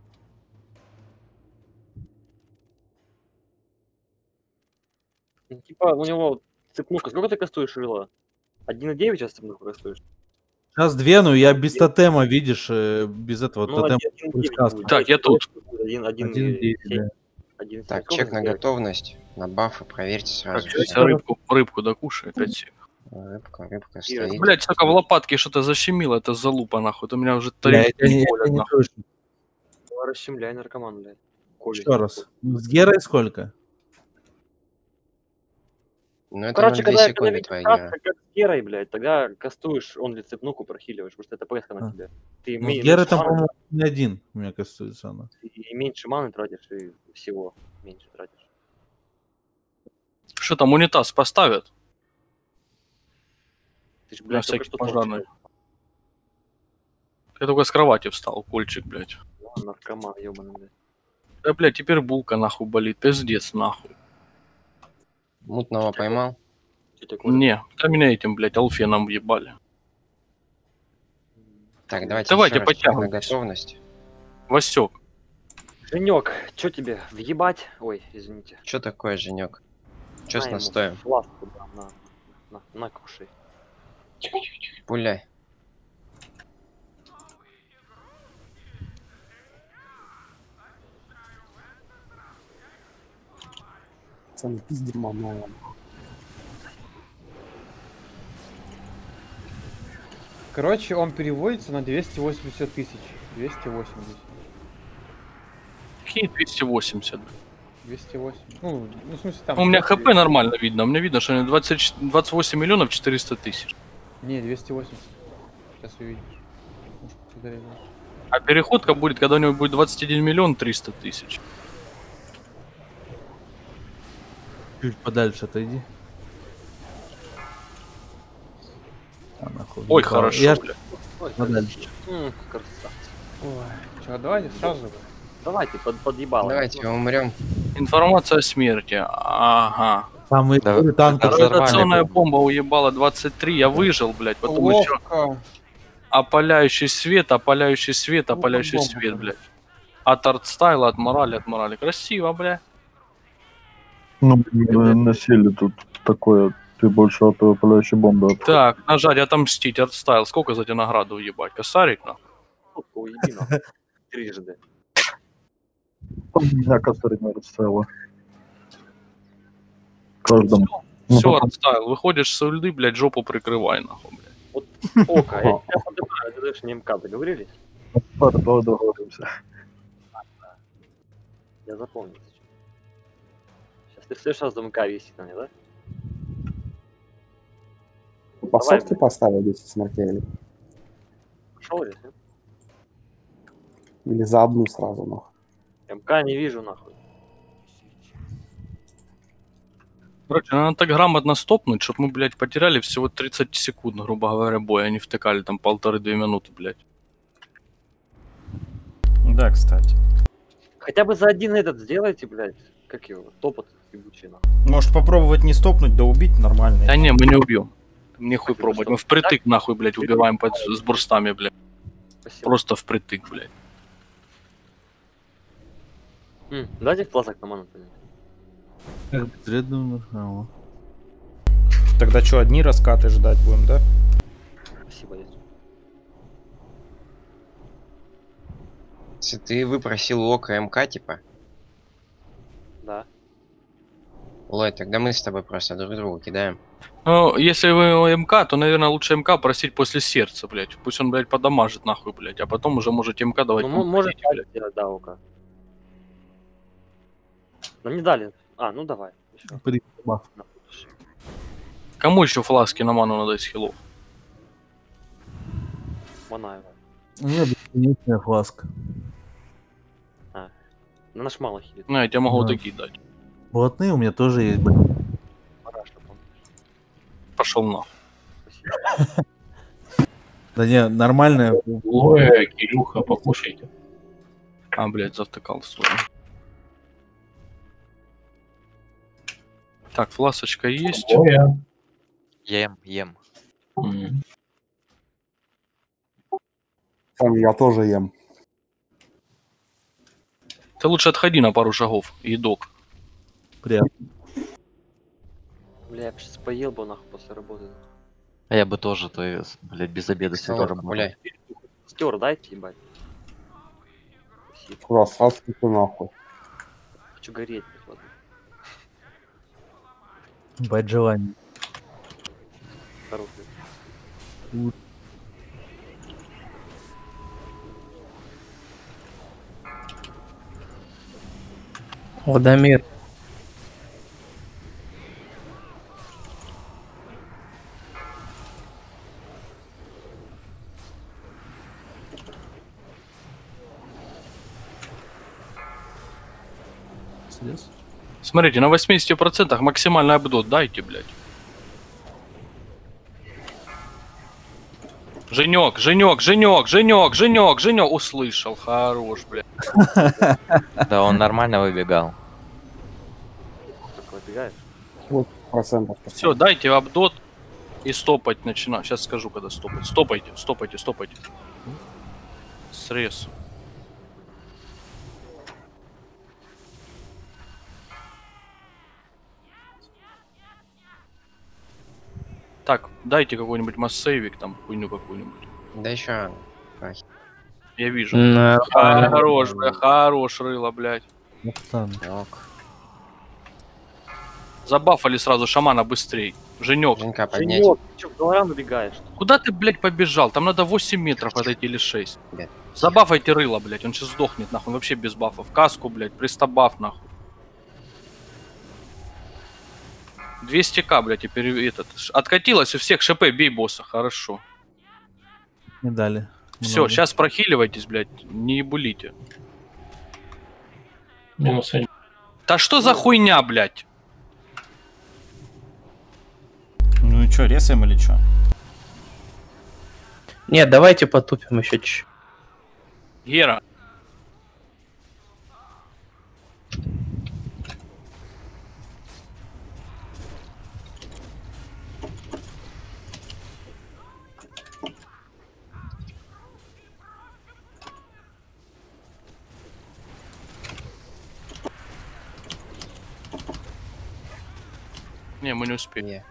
Ну, типа, у него цепнушка. Сколько ты кастуешь рыла? один и девять сейчас цепнуху кастуешь? Сейчас две, ну я без тотема, видишь, э, без этого Ну, тотема. один и девять предсказки. будет. Так, я тут. Один, один, Один и девять, семь. да. Один и семь. Так, Сколько чек на сделать? готовность, на бафы, проверьте сразу. Так, сейчас я рыбку, рыбку докушаю опять себе. Рыбка, рыбка И, стоит. Блять, сука, в лопатке что-то защемило, это залупа нахуй. Это у меня уже Бля, тарелки это не, не это колят, не нахуй. точно. Ну, расщемляй, наркоман, блядь. Коля. Еще раз. Ну, с Герой сколько? Ну это Короче, на две когда, когда секунды видишь твоя каст, гера. как с Герой, блядь, тогда кастуешь, он ли цепнуку прохиливаешь, потому что это преска на А. тебе. Ты Ну, ме- с Герой меньше там, маны, по-моему, не один у меня кастуется она. и меньше маны тратишь, и всего меньше тратишь. Что там, унитаз поставят? Ты ж, На блядь, только всякий что пожарный. толчок. Я только с кровати встал, кольчик, блядь. Ну, наркоман, ёбаный, блядь. Да, блядь, теперь булка нахуй болит, пиздец нахуй. Мутного поймал. Тетя Коля. Не, да меня этим, блядь, алфеном ебали. Так, давайте, Давайте, еще раз чек на подтягивайтесь. готовность. Васек, Женек, чё тебе, въебать? Ой, извините. Что такое, Женек? Что с На ему настоем? фласку дам, на, на, на, кушай. Пуляй. Пацаны, пиздим мамая. Короче, он переводится на двести восемьдесят тысяч. двести восемьдесят. какие двести восемьдесят? двести восемьдесят. Ну, ну, в смысле там... У меня сто- хп нормально видно, у меня видно, что они двадцать, ч- двадцать восемь миллионов четыреста тысяч. Не, двести восемьдесят. Сейчас увидишь. Может, подарил. А переходка будет, когда у него будет двадцать один миллион триста тысяч. Чуть подальше отойди. А, нахуй, Ой, въебал. хорошо, Я ж блядь. Ой, подальше. м, красавцы. Ой, чё, давайте сразу. Давайте, под, подъебало. Давайте умрем. Информация о смерти. Ага. Там и Да, танк. это взорвали. Радиационная бомба уебала двадцать три, я выжил, блядь, потом еще Ловко. опаляющий свет, опаляющий свет, Ну, опаляющий бомба, свет, да. блядь. От артстайла, от морали, от морали. Красиво, бля. Ну, блин, насилие тут такое. Ты больше от палящей бомбы. от- Так, нажать отомстить, артстайл. Сколько за тебя награду уебать? Косарик, нахуй? Сука, уеби нахуй. Трижды. У меня косарь не расставила. Каждому. Все, артстайл. Выходишь с ульды, блядь, жопу прикрывай, нахуй, блядь. Ока, я тебя поднимаю, ты даешь мне МК, договорились? Пара, давай договоримся. Я запомнил. Сейчас ты в следующий раз до МК висит на мне, да? По Давай, сотке поставил десять смертей или, Пошел здесь, а? или за одну сразу, нахуй. МК не вижу, нахуй. Короче, надо так грамотно стопнуть, чтобы мы, блядь, потеряли всего тридцать секунд, грубо говоря, боя, а не втыкали там полторы-две минуты, блядь. Да, кстати. Хотя бы за один этот сделайте, блядь. Как его? Топот ебучий, нахуй. Может попробовать не стопнуть, да убить нормально. Да не, мы не убьем. Мне хуй ты пробовать. что, Мы впритык, так? нахуй, блядь, убиваем под, с бурстами, блядь. Спасибо. Просто впритык, блядь. М, дайте фласок на ману. Как безвредный умер. А, вот. Тогда что, одни раскаты ждать будем, да? Спасибо, дядя. Если ты выпросил у Ока МК, типа, Да. Лой, тогда мы с тобой просто друг другу кидаем. Ну, если вы МК, то, наверное, лучше МК просить после сердца, блядь. Пусть он, блядь, подамажит нахуй, блядь. А потом уже можете МК давать. Ну, кому мо- может, хотите, блядь. делать, да, Ока. Нам не дали. А, ну давай. Ещё. При- баф. Кому еще фласки на ману надо из хилов? Манаева. У меня бесконечная фласка. А. На наш мало хилит. Ну, я тебе могу Да. такие дать. Блатные у меня тоже есть, блин. Параш, там. Пошел нахуй. Спасибо. Да не, нормальная. Лоя, Кирюха, покушайте. А, блядь, завтыкал свой. Так, фласочка есть. Лоя. Ем, ем. М. Там я тоже ем. Ты лучше отходи на пару шагов, едок. Приятно. Бля, я бы сейчас поел бы нахуй после работы. А я бы тоже, то есть, блядь, без обеда сидел Солодко, работал. гуляй. Стер дайте, ебать. Спасибо. Красавцы ты нахуй. Хочу гореть, блядь, ладно. Бать желание. Хороший. Владимир. Слез? Смотрите, на восьмидесяти процентах максимальный апдот дайте, блядь. Женек, Женек, Женек, Женек, Женек, Женек. Услышал, хорош, блядь. Да, он нормально выбегал. Как выбегаешь? Вот процентов. Все, дайте апдот и стопать начинаю. Сейчас скажу, когда стопать. Стопайте, стопайте, стопайте. Срез. Так, дайте какой-нибудь массейвик, там, хуйню какую-нибудь. Да еще. Я вижу. На- Хорош, бля, хорош, рыло, блядь. Забафали сразу шамана быстрей. Женек. Женька, поднять. Женек, ты чё, в Долоран выбегаешь? Куда ты, блядь, побежал? Там надо восемь метров отойти или шесть. Блядь. Забафайте рыло, блядь, он сейчас сдохнет, нахуй, он вообще без бафов. Каску, блядь, пристабаф, нахуй. двести тысяч, блядь, теперь этот... ш- Откатилось у всех, ШП, бей босса, хорошо. Не дали. Все, Много. сейчас прохиливайтесь, блядь, не ебулите. Минус один. Да что за хуйня, блядь? Ну и что, резаем или что? Нет, давайте потупим еще чуть-чуть. Гера. Не, мы не успеем. Не.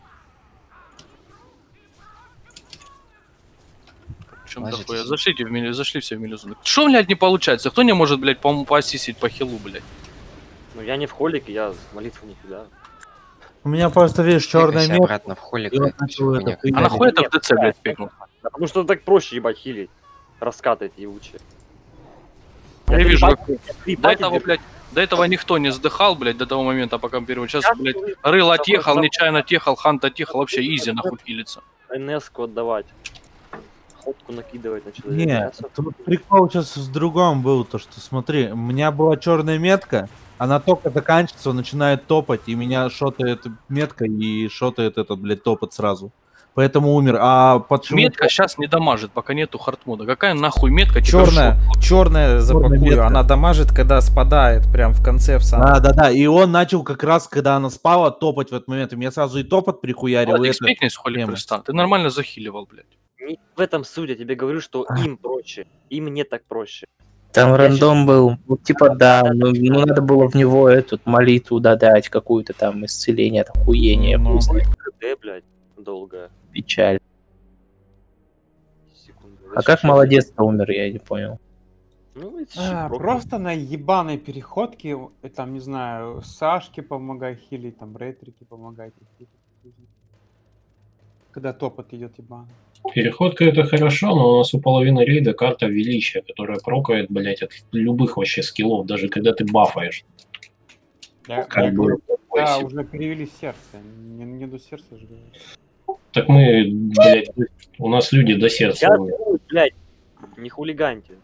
Чем Ложитесь. такое? Зашлите в мили... Зашли все в милизону. Что, блядь, не получается? Кто не может, блядь, по поассистить по хилу, блядь? Ну я не в холике, я молитву не кидаю. У меня просто, видишь, черная Двигайся метка. обратно в холик. и вот и начал всё, это хуйня. хуйня А нахуй это в Нет, ДЦ, блядь, пикнул? Да потому что так проще, ебать, хилить. Раскаты эти ебучие. Я три вижу, пати- как- я три До пати этого, держу. блядь, до этого никто не сдыхал, блядь, до того момента, пока первый. Сейчас, Сейчас блядь, вы- рыл Давай, отъехал, давай. нечаянно отъехал, хант отъехал, вообще изи нахуй хилится. эн-эску отдавать. Ходку накидывать на человека. Не, Я всё- тут прикол сейчас в другом был, то что смотри, у меня была черная метка, она только заканчивается, он начинает топать, и меня шотает метка и шотает этот, блядь, топот сразу. Поэтому умер. А почему? Метка сейчас не дамажит, пока нету хардмода. Какая нахуй метка? Тебя Черная, шот? черная запакую, метка. она дамажит, когда спадает, прям в конце в самом. Да, да, да. И он начал как раз, когда она спала, топать в этот момент. И меня сразу и топот прихуярил. и Владик, это- спикнись, хули тема. Христа. Ты нормально захиливал, блядь. Не в этом суть, я тебе говорю, что им проще. Им не так проще. Там рандом был. Ну, типа, да, ну, ну надо было в него эту молитву додать, какую-то там исцеление, охуение. Ну. Пусть КД, блядь, долго. печаль. Секунду. А как молодец-то умер, я не понял. Ну, это А, щипрок. просто на ебаной переходке, э, там, не знаю, Сашке помогай хилить, там, Ретрике помогайте хилить. Когда топот идет ебаный. Переходка это хорошо, но у нас у половины рейда карта величия, которая прокает, блять, от любых вообще скиллов, даже когда ты бафаешь. Я, Как я бы, говорю, ой, да, си- уже перевели сердце. Не, не до сердца же. Так мы, блять, у нас люди до сердца. Сейчас, умеют. ну, блядь, не хулиганьте.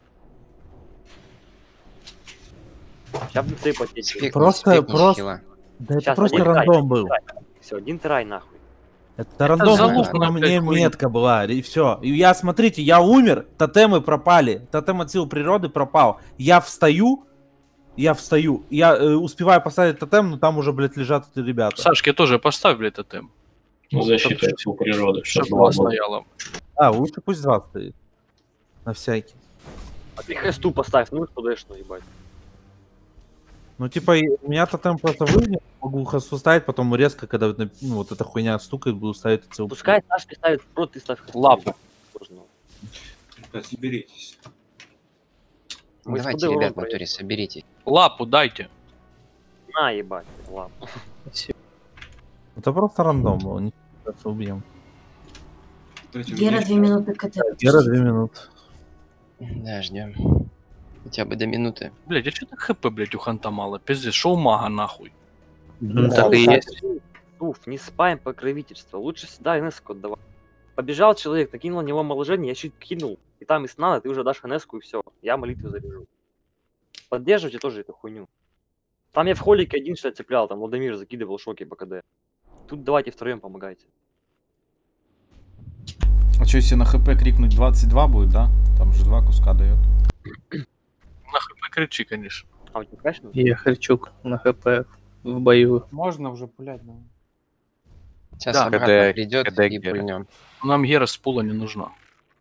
Сейчас бы ты потечь. Спек- Просто, спекни просто... хила. Да это Сейчас, просто один трай, рандом был. Все, один трай нахуй. Это рандом, залупа, потому что на опять мне хуйня. метка была, и все. И я, смотрите, я умер, тотемы пропали, тотем от сил природы пропал. Я встаю, я встаю, я э, успеваю поставить тотем, но там уже, блядь, лежат эти ребята. Сашке тоже поставь, блядь, тотем. Ну, защита от сил природы. Чтоб Чтоб была два было. стояла. А, лучше пусть два стоит. На всякий. А ты хесту поставь, ну что дэш, ну ебать. Ну, типа, и у меня тотем просто выгнет, могу хасту ставить, потом резко, когда вот, ну, вот эта хуйня стукает, буду ставить цел. Пускай Сашка ставит прот, ты ставь хесту. Лапу. Сложно. Ребят, соберитесь. Мы с Давайте, КД ребят, в урон натуре, соберитесь. Лапу дайте. На, ебать, лапу. Это просто рандом был, не сейчас убьем. Дайте Гера, мне- две минуты КТ. Гера, две минуты. Да, ждем. Хотя бы до минуты. Блядь, а что так хп, блядь, у ханта мало? Пиздец, шоу мага нахуй. Ну Да, так и так. есть. Уф, не спаем покровительство. Лучше сюда НС-ку отдавай. Побежал человек, накинул на него моложение, я щит кинул. И там из надо, ты уже дашь НС-ку и все. Я молитву заряжу. Поддерживайте тоже эту хуйню. Там я в холике один что цеплял, там Владимир закидывал шоки по КД. Тут давайте втроем помогайте. А что, если на хп крикнуть двадцать два будет, да? Там же два куска дает. На хп кричи, конечно. А у тебя конечно? Я Харчук на хп в бою. Можно уже пулять, да. Сейчас Да, обратно КД придет КД и Гера. пульнем. Нам Гера с пула не нужна.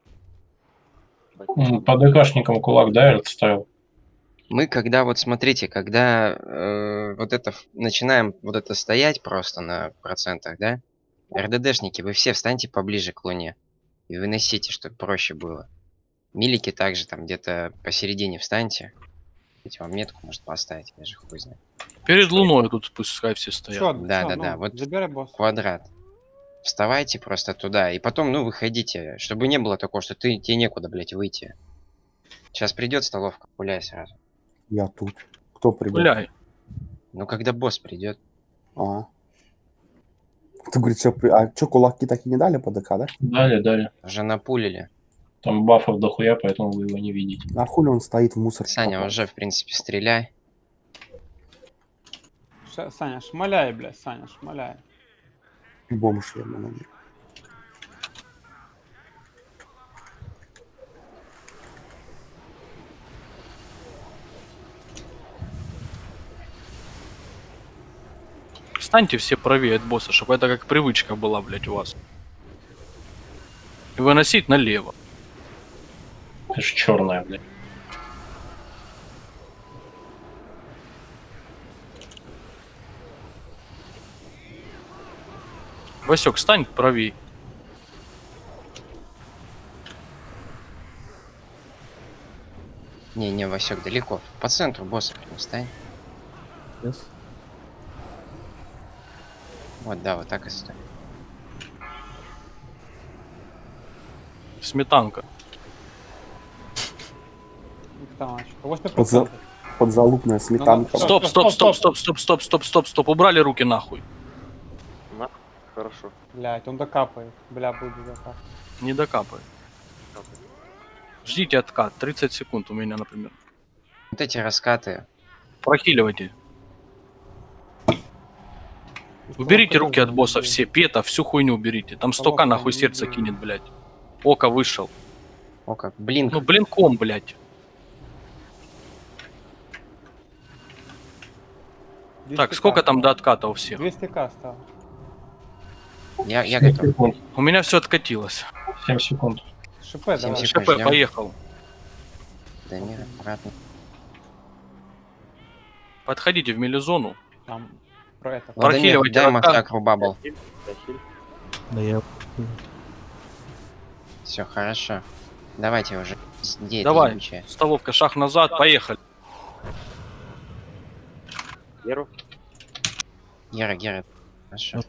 М, По ДКшникам кулак Дайрт ставил. Мы когда, вот смотрите, когда э, вот это ф- начинаем вот это стоять просто на процентах, да? РДДшники, вы все встаньте поближе к луне и выносите, чтобы проще было. Милики также там где-то посередине встаньте. Эти вам метку может поставить, я же хуй знаю. Перед луной тут пускай все стоят. Чё, Да, чё, да, ну, да, вот забирай босс. квадрат. Вставайте просто туда, и потом, ну, выходите, чтобы не было такого, что ты, тебе некуда, блядь, выйти. Сейчас придет столовка, гуляй сразу. Я тут. Кто придет? Гуляй. Ну, когда босс придет. А. Ты говоришь, что, при- а что, кулаки так и не дали по ДК, да? Дали, дали. Уже напулили. Там бафов дохуя, поэтому вы его не видите. А хули он стоит в мусорке? Саня, попал? уже, в принципе, стреляй. Ша- Саня, шмаляй, блядь, Саня, шмаляй. Бомж, я на них. Встаньте все правее от босса, чтобы это как привычка была, блядь, у вас. И выносить налево. Это ж черная, блядь. Васек, встань правее. Не, не, Васек, далеко. По центру босса прям встань. Yes. Вот, да, вот так и стой. Сметанка. Там, восемь Подза... процентов. Подзалупная сметанка. Ну, ну, Стоп, стоп, стоп, стоп, стоп, стоп, стоп, стоп, стоп. Убрали руки нахуй. На, хорошо. Блядь, он докапает. Бля, будет докапать. Не докапай. Ждите откат. тридцать секунд у меня, например. Вот эти раскаты. Прохиливайте. Уберите руки от босса все. Пета, всю хуйню уберите. Там стока нахуй сердце кинет, блядь. Око вышел. О, как, блин. Ну, блинком, блядь. Так, сколько там до отката у всех? двести тысяч осталось. Я, я семь готов. секунд. У меня все откатилось. семь секунд. ШП, давай. семь секунд ШП, ждем. поехал. Да нет, обратно. Подходите в мелизону. Там про это. Владимир, Прохиливайте дай ротанг. массакру бабл. Да я... Все хорошо. Давайте уже. Где это Давай, ебучее? столовка, шаг назад, поехали. Геру. Гера, Гера. Хорошо.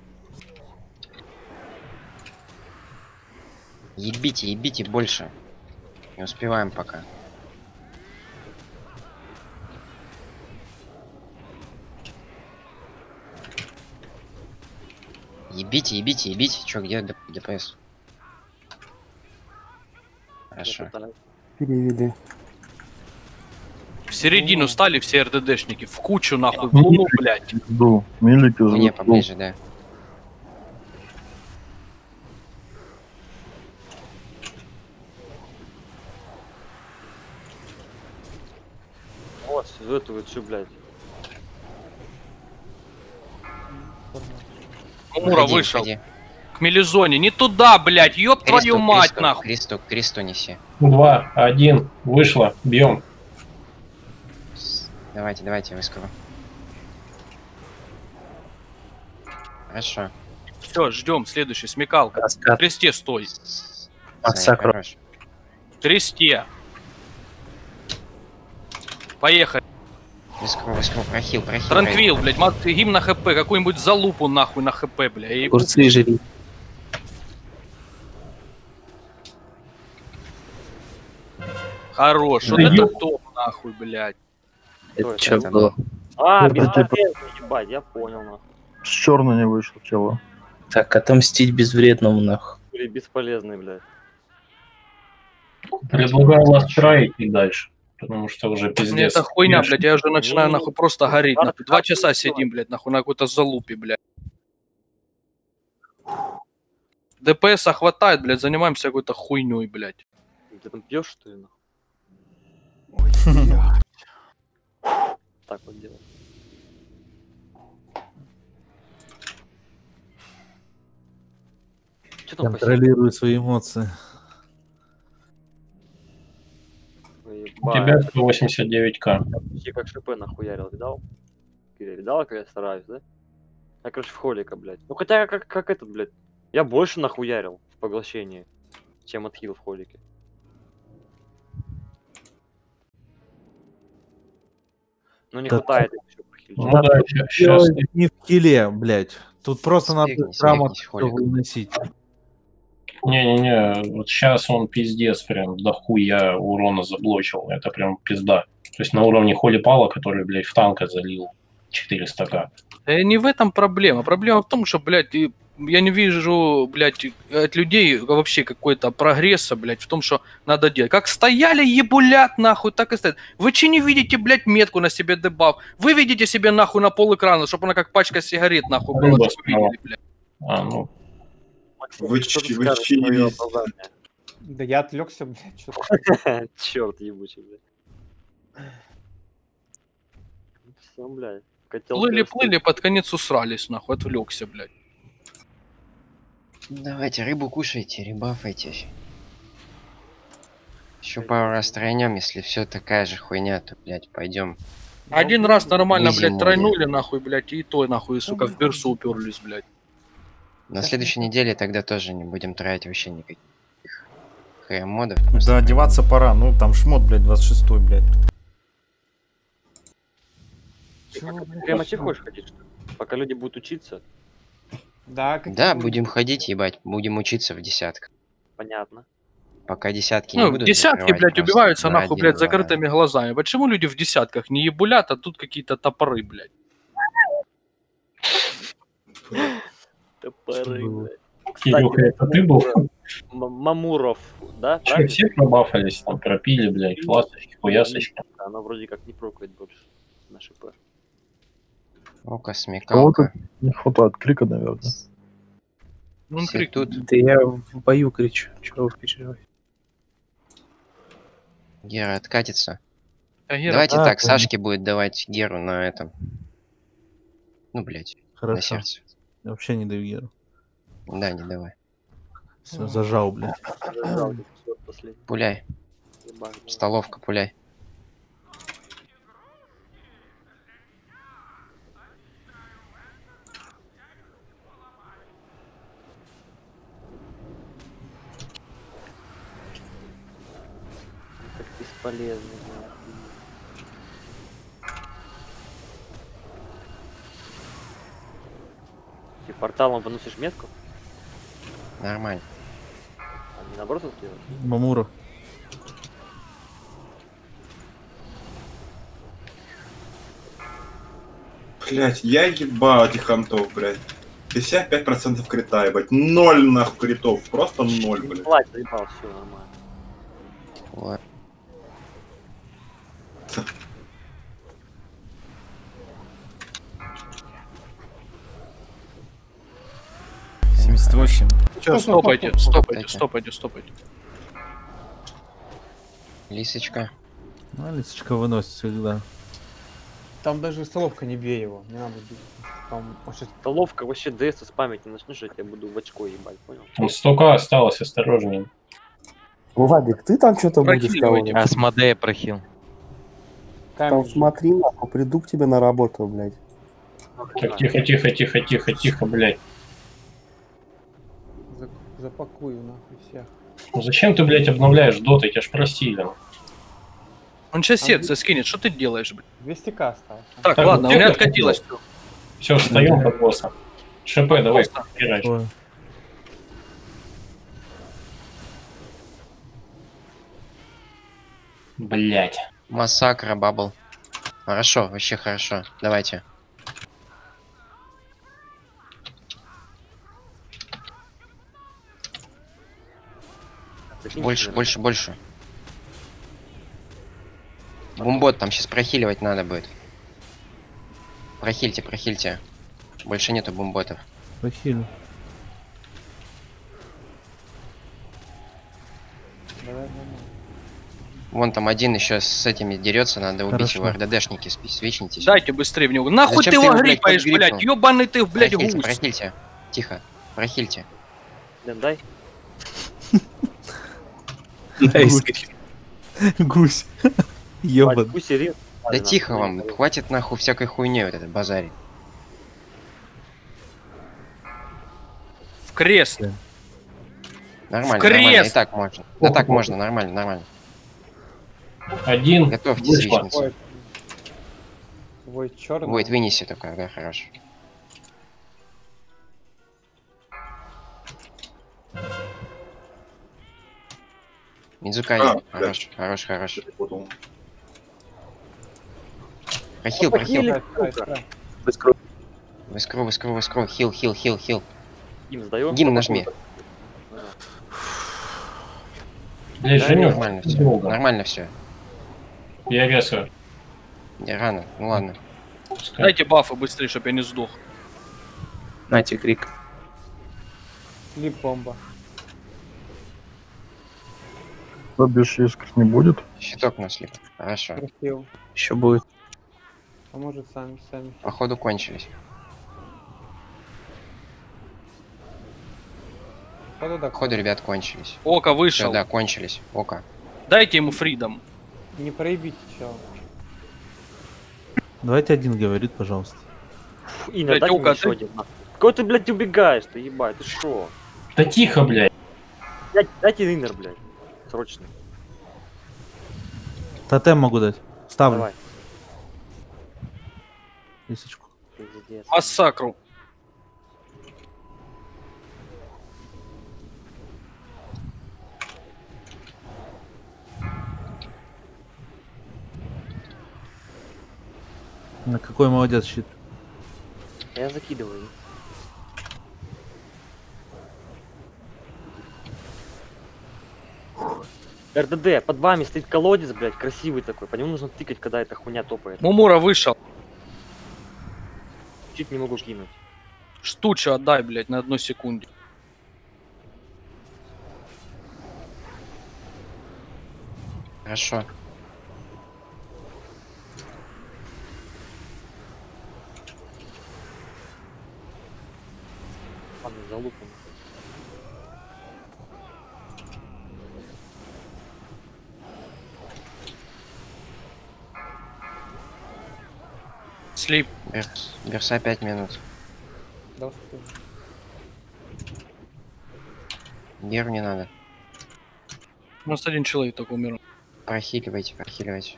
Ебите, ебите больше. Не успеваем пока. Ебите, ебите, ебите. Чё, где Д- ДПС? Хорошо. Переведи. В середину стали все РДДшники, в кучу нахуй, в луну, блядь. Жду. Милики уже. Мне жду. поближе, да. Вот, эту вот всю, блядь. Мура Выходи, вышел. выходи. К мелизоне. Не туда, блядь, ёб твою Кресту, мать, кресту, нахуй. Кресту, кресту неси. Два, один, вышло, бьем. Давайте, давайте, выскоро. Хорошо. Все, ждем, следующий, смекалка. В кресте стой. Массакру. Хорош. В кресте. Поехали. Выскоро, выскоро, прохил, прохил. Транквил, блядь, мат, гимн на хп, какую-нибудь залупу нахуй на хп, бля. Я ебу. Курсы жри. Хорош, Да вот это ёб- топ, нахуй, блядь. Это это что там? было? А, Это типа- бесполезно, ебать, я понял, нахуй. С черной не вышло тело. Так, отомстить безвредному нахуй. Или бесполезный, блядь. Предлагаю ластра идти дальше. Потому что уже Мне пиздец. это хуйня, блядь, я уже начинаю Не, нахуй просто гореть, а- нахуй. Два а- часа а- сидим, блядь, нахуй на какой-то залупе, блядь. ДПС хватает, блядь, занимаемся какой-то хуйней, блядь. Ты там пьешь, что ли, нахуй? Так вот делать. Что там по Контролирую свои эмоции. У тебя сто восемьдесят девять ка. Я как ШП нахуярил, видал? Киря, видал, как я стараюсь, да? Я, короче, в холика, блядь. Ну хотя как, как этот, блядь. Я больше нахуярил в поглощении, чем отхил в холике. Ну не Так. хватает еще похилить. Ну да, сейчас. Дело не в киле, блядь. Тут просто надо Спрыгни, грамотно спрыгни, Холик. всё выносить. Не-не-не, вот сейчас он пиздец прям дохуя урона заблочил. Это прям пизда. То есть на уровне холи пала, который, блядь, в танка залил четыреста ка. Да не в этом проблема. Проблема в том, что, блядь, и я не вижу, блядь, от людей вообще какой-то прогресса, блядь, в том, что надо делать. Как стояли ебулят, нахуй, так и стоят. Вы че не видите, блядь, метку на себе дебаф? Вы видите себе, нахуй, на пол экрана, чтобы она как пачка сигарет, нахуй, была, Рыба чтобы вы видели, блядь. А, ну, Максим, Вы что ты ч- вы скажешь че не своё видите? оправдание? Да я отвлекся, блядь, что-то. Черт ебучий, блядь. Все, блядь. Котел Плыли, перестыл. плыли, под конец усрались, нахуй, отвлекся, блядь. Давайте, рыбу кушайте, ребафайтесь. Еще пару раз тройнем, если все такая же хуйня, то, блядь, пойдем. Один раз нормально, Изи блядь, море. тройнули, нахуй, блядь, и то, нахуй, сука, в берсу уперлись, блядь. На следующей неделе тогда тоже не будем тратить вообще никаких хрен-модов. просто Да, одеваться пора. Ну, там шмот, блядь, двадцать шестой, блядь. Ты как, прямо тебе хочешь ходить, что ли? Пока люди будут учиться? Да, какие Да, будут? будем ходить, ебать, будем учиться в десятках. Понятно. Пока десятки не Ну, будут десятки, закрывать, блядь, просто убиваются, на нахуй, один, блядь, два. закрытыми глазами. Почему люди в десятках не ебулят, а тут какие-то топоры, блядь? Топоры, было? блядь. Кирюха, это ты был? М- Мамуров, да? Че, правильно? все пробафались, там пропили, блядь, ласточки, хуясочки. Она вроде как не прокает больше на ШП. Ока, Кого-то смекалка. не хватает крика, наверное. Ну, Все крик. тут. Да я в бою кричу. Чего вы переживаете? Гера откатится. А Гера- Давайте А, так, понял. Сашке будет давать Геру на этом. Ну, блядь, на Хорошо. сердце. Я вообще не даю Геру. Да, не давай. Все, зажал, блядь. Зажал, всё, последний. Пуляй. Ебать, блядь. Столовка, пуляй. бесполезный. Ты порталом выносишь метку? Нормально. А не наоборот это делаешь? Мамура. Блять, я ебал этих хантов, блять. пятьдесят пять процентов крита, ебать. Ноль нахуй критов. Просто ноль, блядь. Плать, заебал, все нормально. Вот. семьдесят восемь. Все, стопайте, стопайте, стопайте, стопайте. Лисочка. Ну, лисочка выносит всегда. Там даже столовка не бей его, не надо бить. Там вообще... Столовка вообще ДС спамить не начнешь, я тебя буду в очко ебать, понял? Там столько осталось, осторожнее. Владик, ты там что-то будешь А кого-то? Асмодея прохил. Там смотри, нахуй, приду к тебе на работу, блядь. Так, тихо, тихо, тихо, тихо, тихо, блядь. За- Запакую нахуй всех. Ну зачем ты, блядь, обновляешь доты? Тебя ж просили. Он сейчас сердце скинет, что ты делаешь, блядь? двести тысяч осталось. Так, Так, ладно, у вот меня это откатилось. Все, встаем под боссом. ШП, давай, херач. Блять. Массакра, бабл. Хорошо, вообще хорошо. Давайте. Больше, больше, больше. Бумбот, там сейчас прохиливать надо будет. Прохильте, прохильте. Больше нету бумботов. Прохилю. Вон там один еще с этими дерется, надо убить Хорошо. его. РДДшники, свечнитесь. Дайте быстрее в него. Нахуй Зачем ты его блядь, грипаешь, блядь? подгрипнул? Ёбаный ты, блядь, Прохильте, гусь. прохильте. Тихо. Прохильте. Дэн, дай. Гусь. Гусь. Ёбан. Гусь и рис. Да тихо вам, хватит нахуй всякой хуйней вот этот базарь. В крест. Нормально, В крест! нормально, и так можно. Да так можно, нормально, нормально. Один. Готовьте вышло. свечницу. Твой черный. Будет, вынеси только, да, хорошо. Мидзукай, А, хорош, хорош, хорош. Потом. Прохил, прохил. Выскру- Выскру, выскру, выскру. Хил, хил, хил, хил. Гимн сдаем. Гимн нажми. Блядь, Да, Женёк, нормально все. долго. Нормально все. Я весу. Не рано, ну ладно. Дайте бафы быстрее, чтобы я не сдох. Нате крик. Слип бомба. Без искр не будет? Щиток наслеп. Хорошо. Просил. Еще будет. А может сами, сами. Походу кончились. Походу, да. Походу, ребят, кончились. Ока Всё, вышел. да, кончились. Ока. Дайте ему фридом. Не проебите, чел. Давайте один говорит, пожалуйста. Фу, И Блядь, дайте мне Ока, еще ты- один. нахуй. Какой ты, блядь, убегаешь, ты ебать, ты шо? Да тихо, блядь. Дайте, дайте иннер, блядь. Срочно. Тотем могу дать. Ставлю. Давай. Лисочку. Пиздец. Массакру. На какой молодец щит. Я закидываю. РДД, под вами стоит колодец, блядь, красивый такой. По нему нужно тыкать, когда эта хуйня топает. Мумура вышел. Чуть не могу кинуть. Штучу отдай, блядь, на одну секунду. Хорошо. Ладно, залупим. Слип. Берс, Берса пять минут. Да, успею. Геру не надо. У нас один человек только умер. Прохиливайте, прохиливайте.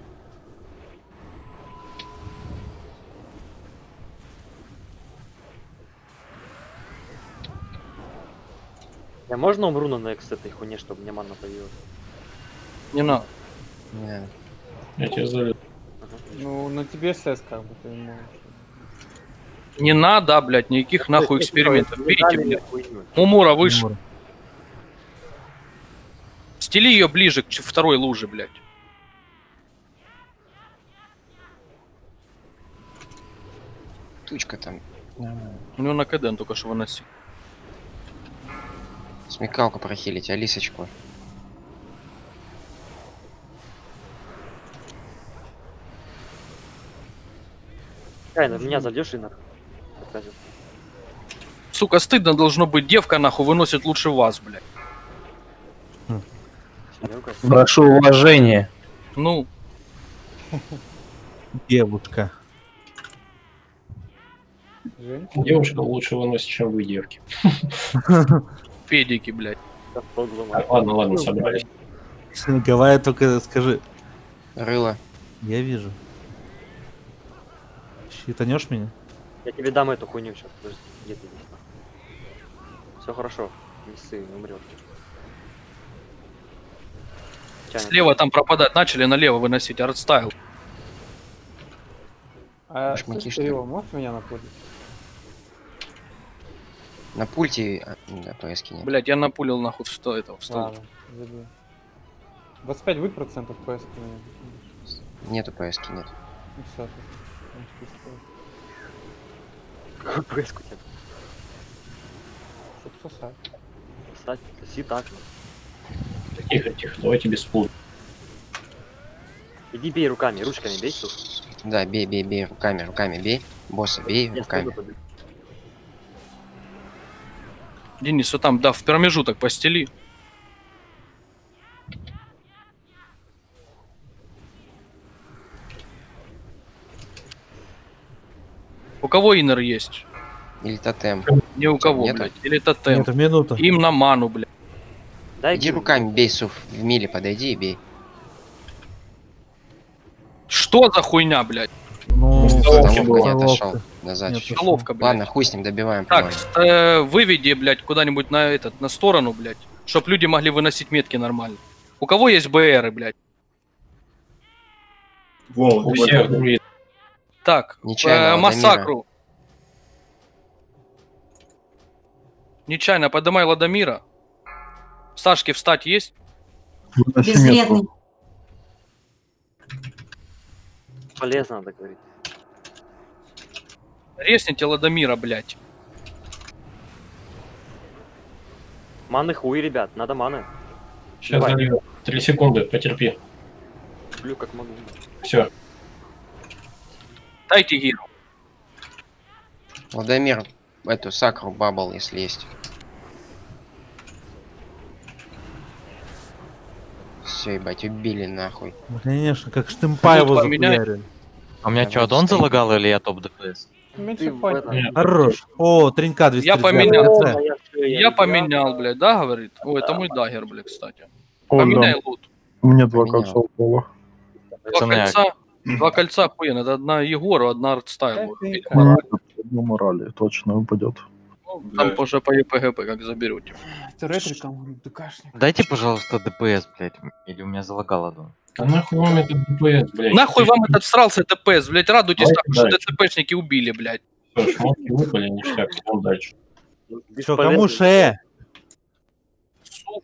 Я можно умру на next этой хуйне, чтобы мне мана появилась? Не надо. Не надо. Я тебя залил. Ну, на тебе СС как бы ты можешь. Не надо, блядь, никаких нахуй экспериментов. Берите, блядь. Мумура выше. Мумура. Стели ее ближе к ч- второй луже, блядь. Тучка там. Нормально. У него на КД только что выносил. Смекалку прохилить, Алисочку. Кай, на меня зальешь и нахуй. Отказывай. Сука, стыдно должно быть, девка нахуй выносит лучше вас, блядь. Серёга. Прошу уважения. Ну, Девушка. Жень? Девушка лучше выносит, чем вы, девки. педики, блядь. Да, сто глаза. Так, ладно, ладно, собрались. Гавайя, только скажи. Рыло. Я вижу. Щитанешь меня? Я тебе дам эту хуйню сейчас. Подожди, где ты здесь? Все хорошо. Не ссы, не умрешь. Слева там пропадать начали, налево выносить. Артстайл. А Башмаки, слышь, что ли? Кирилл, можешь меня напулить? На пульте... а, да, ПСки нет. Блядь, я напулил нахуй в сто этого, в стол. Ладно, забей. двадцать пять будет процентов ПС у меня? Нету ПСки, нет. Ну все, тут. Какой пресс у тебя? Чтоб сосать. Кстати, соси так. Тихо, тихо, давайте без пул. Иди бей руками, ручками бей, сука. Да, бей, бей, бей, руками, руками бей. Босса бей, Я руками. снизу побегу. Денис, вот там, да, в промежуток постели. У кого иннер есть? Или тотем. Не у кого, Нету? блядь. Или тотем. Нету, минута. Им на ману, блядь. Дай Иди гимн. руками бей, Суф. В миле подойди и бей. Что за хуйня, блядь? Ну, Головка Головка была. не отошел. головка. Назад Нет, чуть-чуть. Головка, блядь. Ладно, хуй с ним, добиваем. Так, по-моему. э, выведи, блядь, куда-нибудь на этот, на сторону, блядь. Чтоб люди могли выносить метки нормально. У кого есть БРы, блядь? Во, У всех друид. Так, Нечаянно, э, Ладомира. массакру. Нечаянно поднимай Ладомира. Сашке встать есть? Выноси Безвредный. метку. Полезно надо говорить. Резните Ладомира, блядь. Маны хуй, ребят, надо маны. Сейчас Давай. залью. Три секунды, потерпи. Блю как могу. Все. Дайте гиру. Владимир, эту сакру бабл, если есть. Все, ебать, убили нахуй. Конечно, как штымпа его Тут поменяй. захуярили. А у меня Я что, вот аддон стою. залагал или я топ ДПС? Меньше Ты в хватит. этом- Нет. Хорош. О, тренька двести. Я поменял. О, моя шея, Я поменял, блядь, да, говорит? О, это мой дагер, блядь, кстати. О, Поменяй да. лут. Мне два Поменял. кольца упало. Два Это у меня. кольца. Два кольца охуенно. Это одна Егору, одна Артстайлу. Эх ты, Или как. Ну, мораль. одну морали точно упадет. Ну, Там уже по ЕПГП как заберете. Ты ретриком, ДКшник. Дайте, пожалуйста, ДПС, блядь. Или у меня залагал аддон. А нахуй вам этот ДПС, блядь? Нахуй вам этот всрался ДПС, блядь, радуйтесь, Давай нахуй, что дальше. ДЦПшники убили, блядь. Всё, шмотки выпали, ништяк, идем дальше. Что, кому ше? Суп.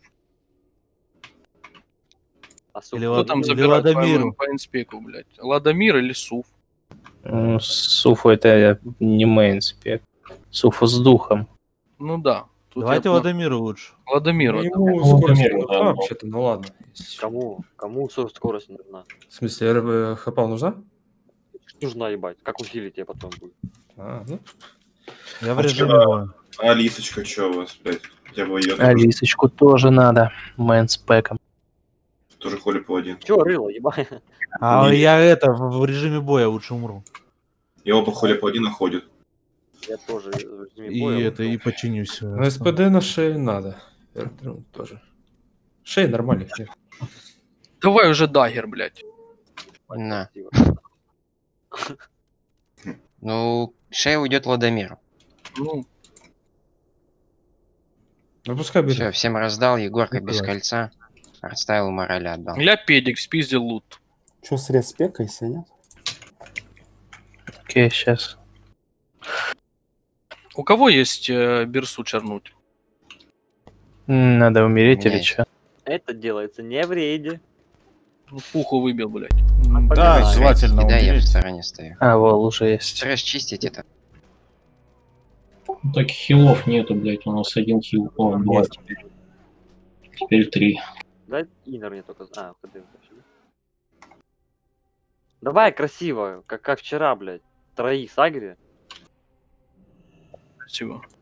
А сука, Или Кто Лад- там или забирает по, Ладомиру? по инспеку, блядь? Ладомир или Суф? Ну, Суфу это не мейнспек. Суфу с духом. Ну да. Тут Давайте я- Ладомиру лучше. Ладомиру. это- Ему Ну, скорость не Ладомиру, нужна да, ну. вообще-то, ну ладно. Кому? Кому со- скорость не нужна? В смысле, РБ хапал нужна? Нужна, ебать. Как усилить тебе потом будет? А, ну, Я в А режиме чё? боя. А Алисочка, что у вас, блядь? Хотя бы ее Алисочку тоже надо мейнспеком. тоже холи по один. Чё, рыло, ебать? А Не. я это, в в режиме боя лучше умру. И оба холи по один находят. Я тоже в режиме И боя это, ушёл. и починюсь. э, ну, СПД на шее надо. Р- ну, тоже. Шея нормальных нет. Давай уже дагер, блядь. На. Ну, шея уйдет Ладомиру. Ну, Ну пускай берет. Все, всем раздал, Егорка без Давай. кольца. Арстайл морали отдал. ля педик спиздил лут. Что, срез спекайся, нет? Окей, сейчас. У кого есть э, берсу чернуть? Надо умереть У меня или есть. что? Это делается не в рейде. Ну, Пуху выбил, блядь. Да, погнали. желательно Да, я в умереть. стороне стою. А, вол уже есть. Трэш чистить это. Ну, так хилов нету, блядь, у нас один хил. О, два теперь. Теперь три. Дай инер мне только... А, ходы вообще. Давай красиво, как, как вчера, блядь. Троих сагри. Спасибо.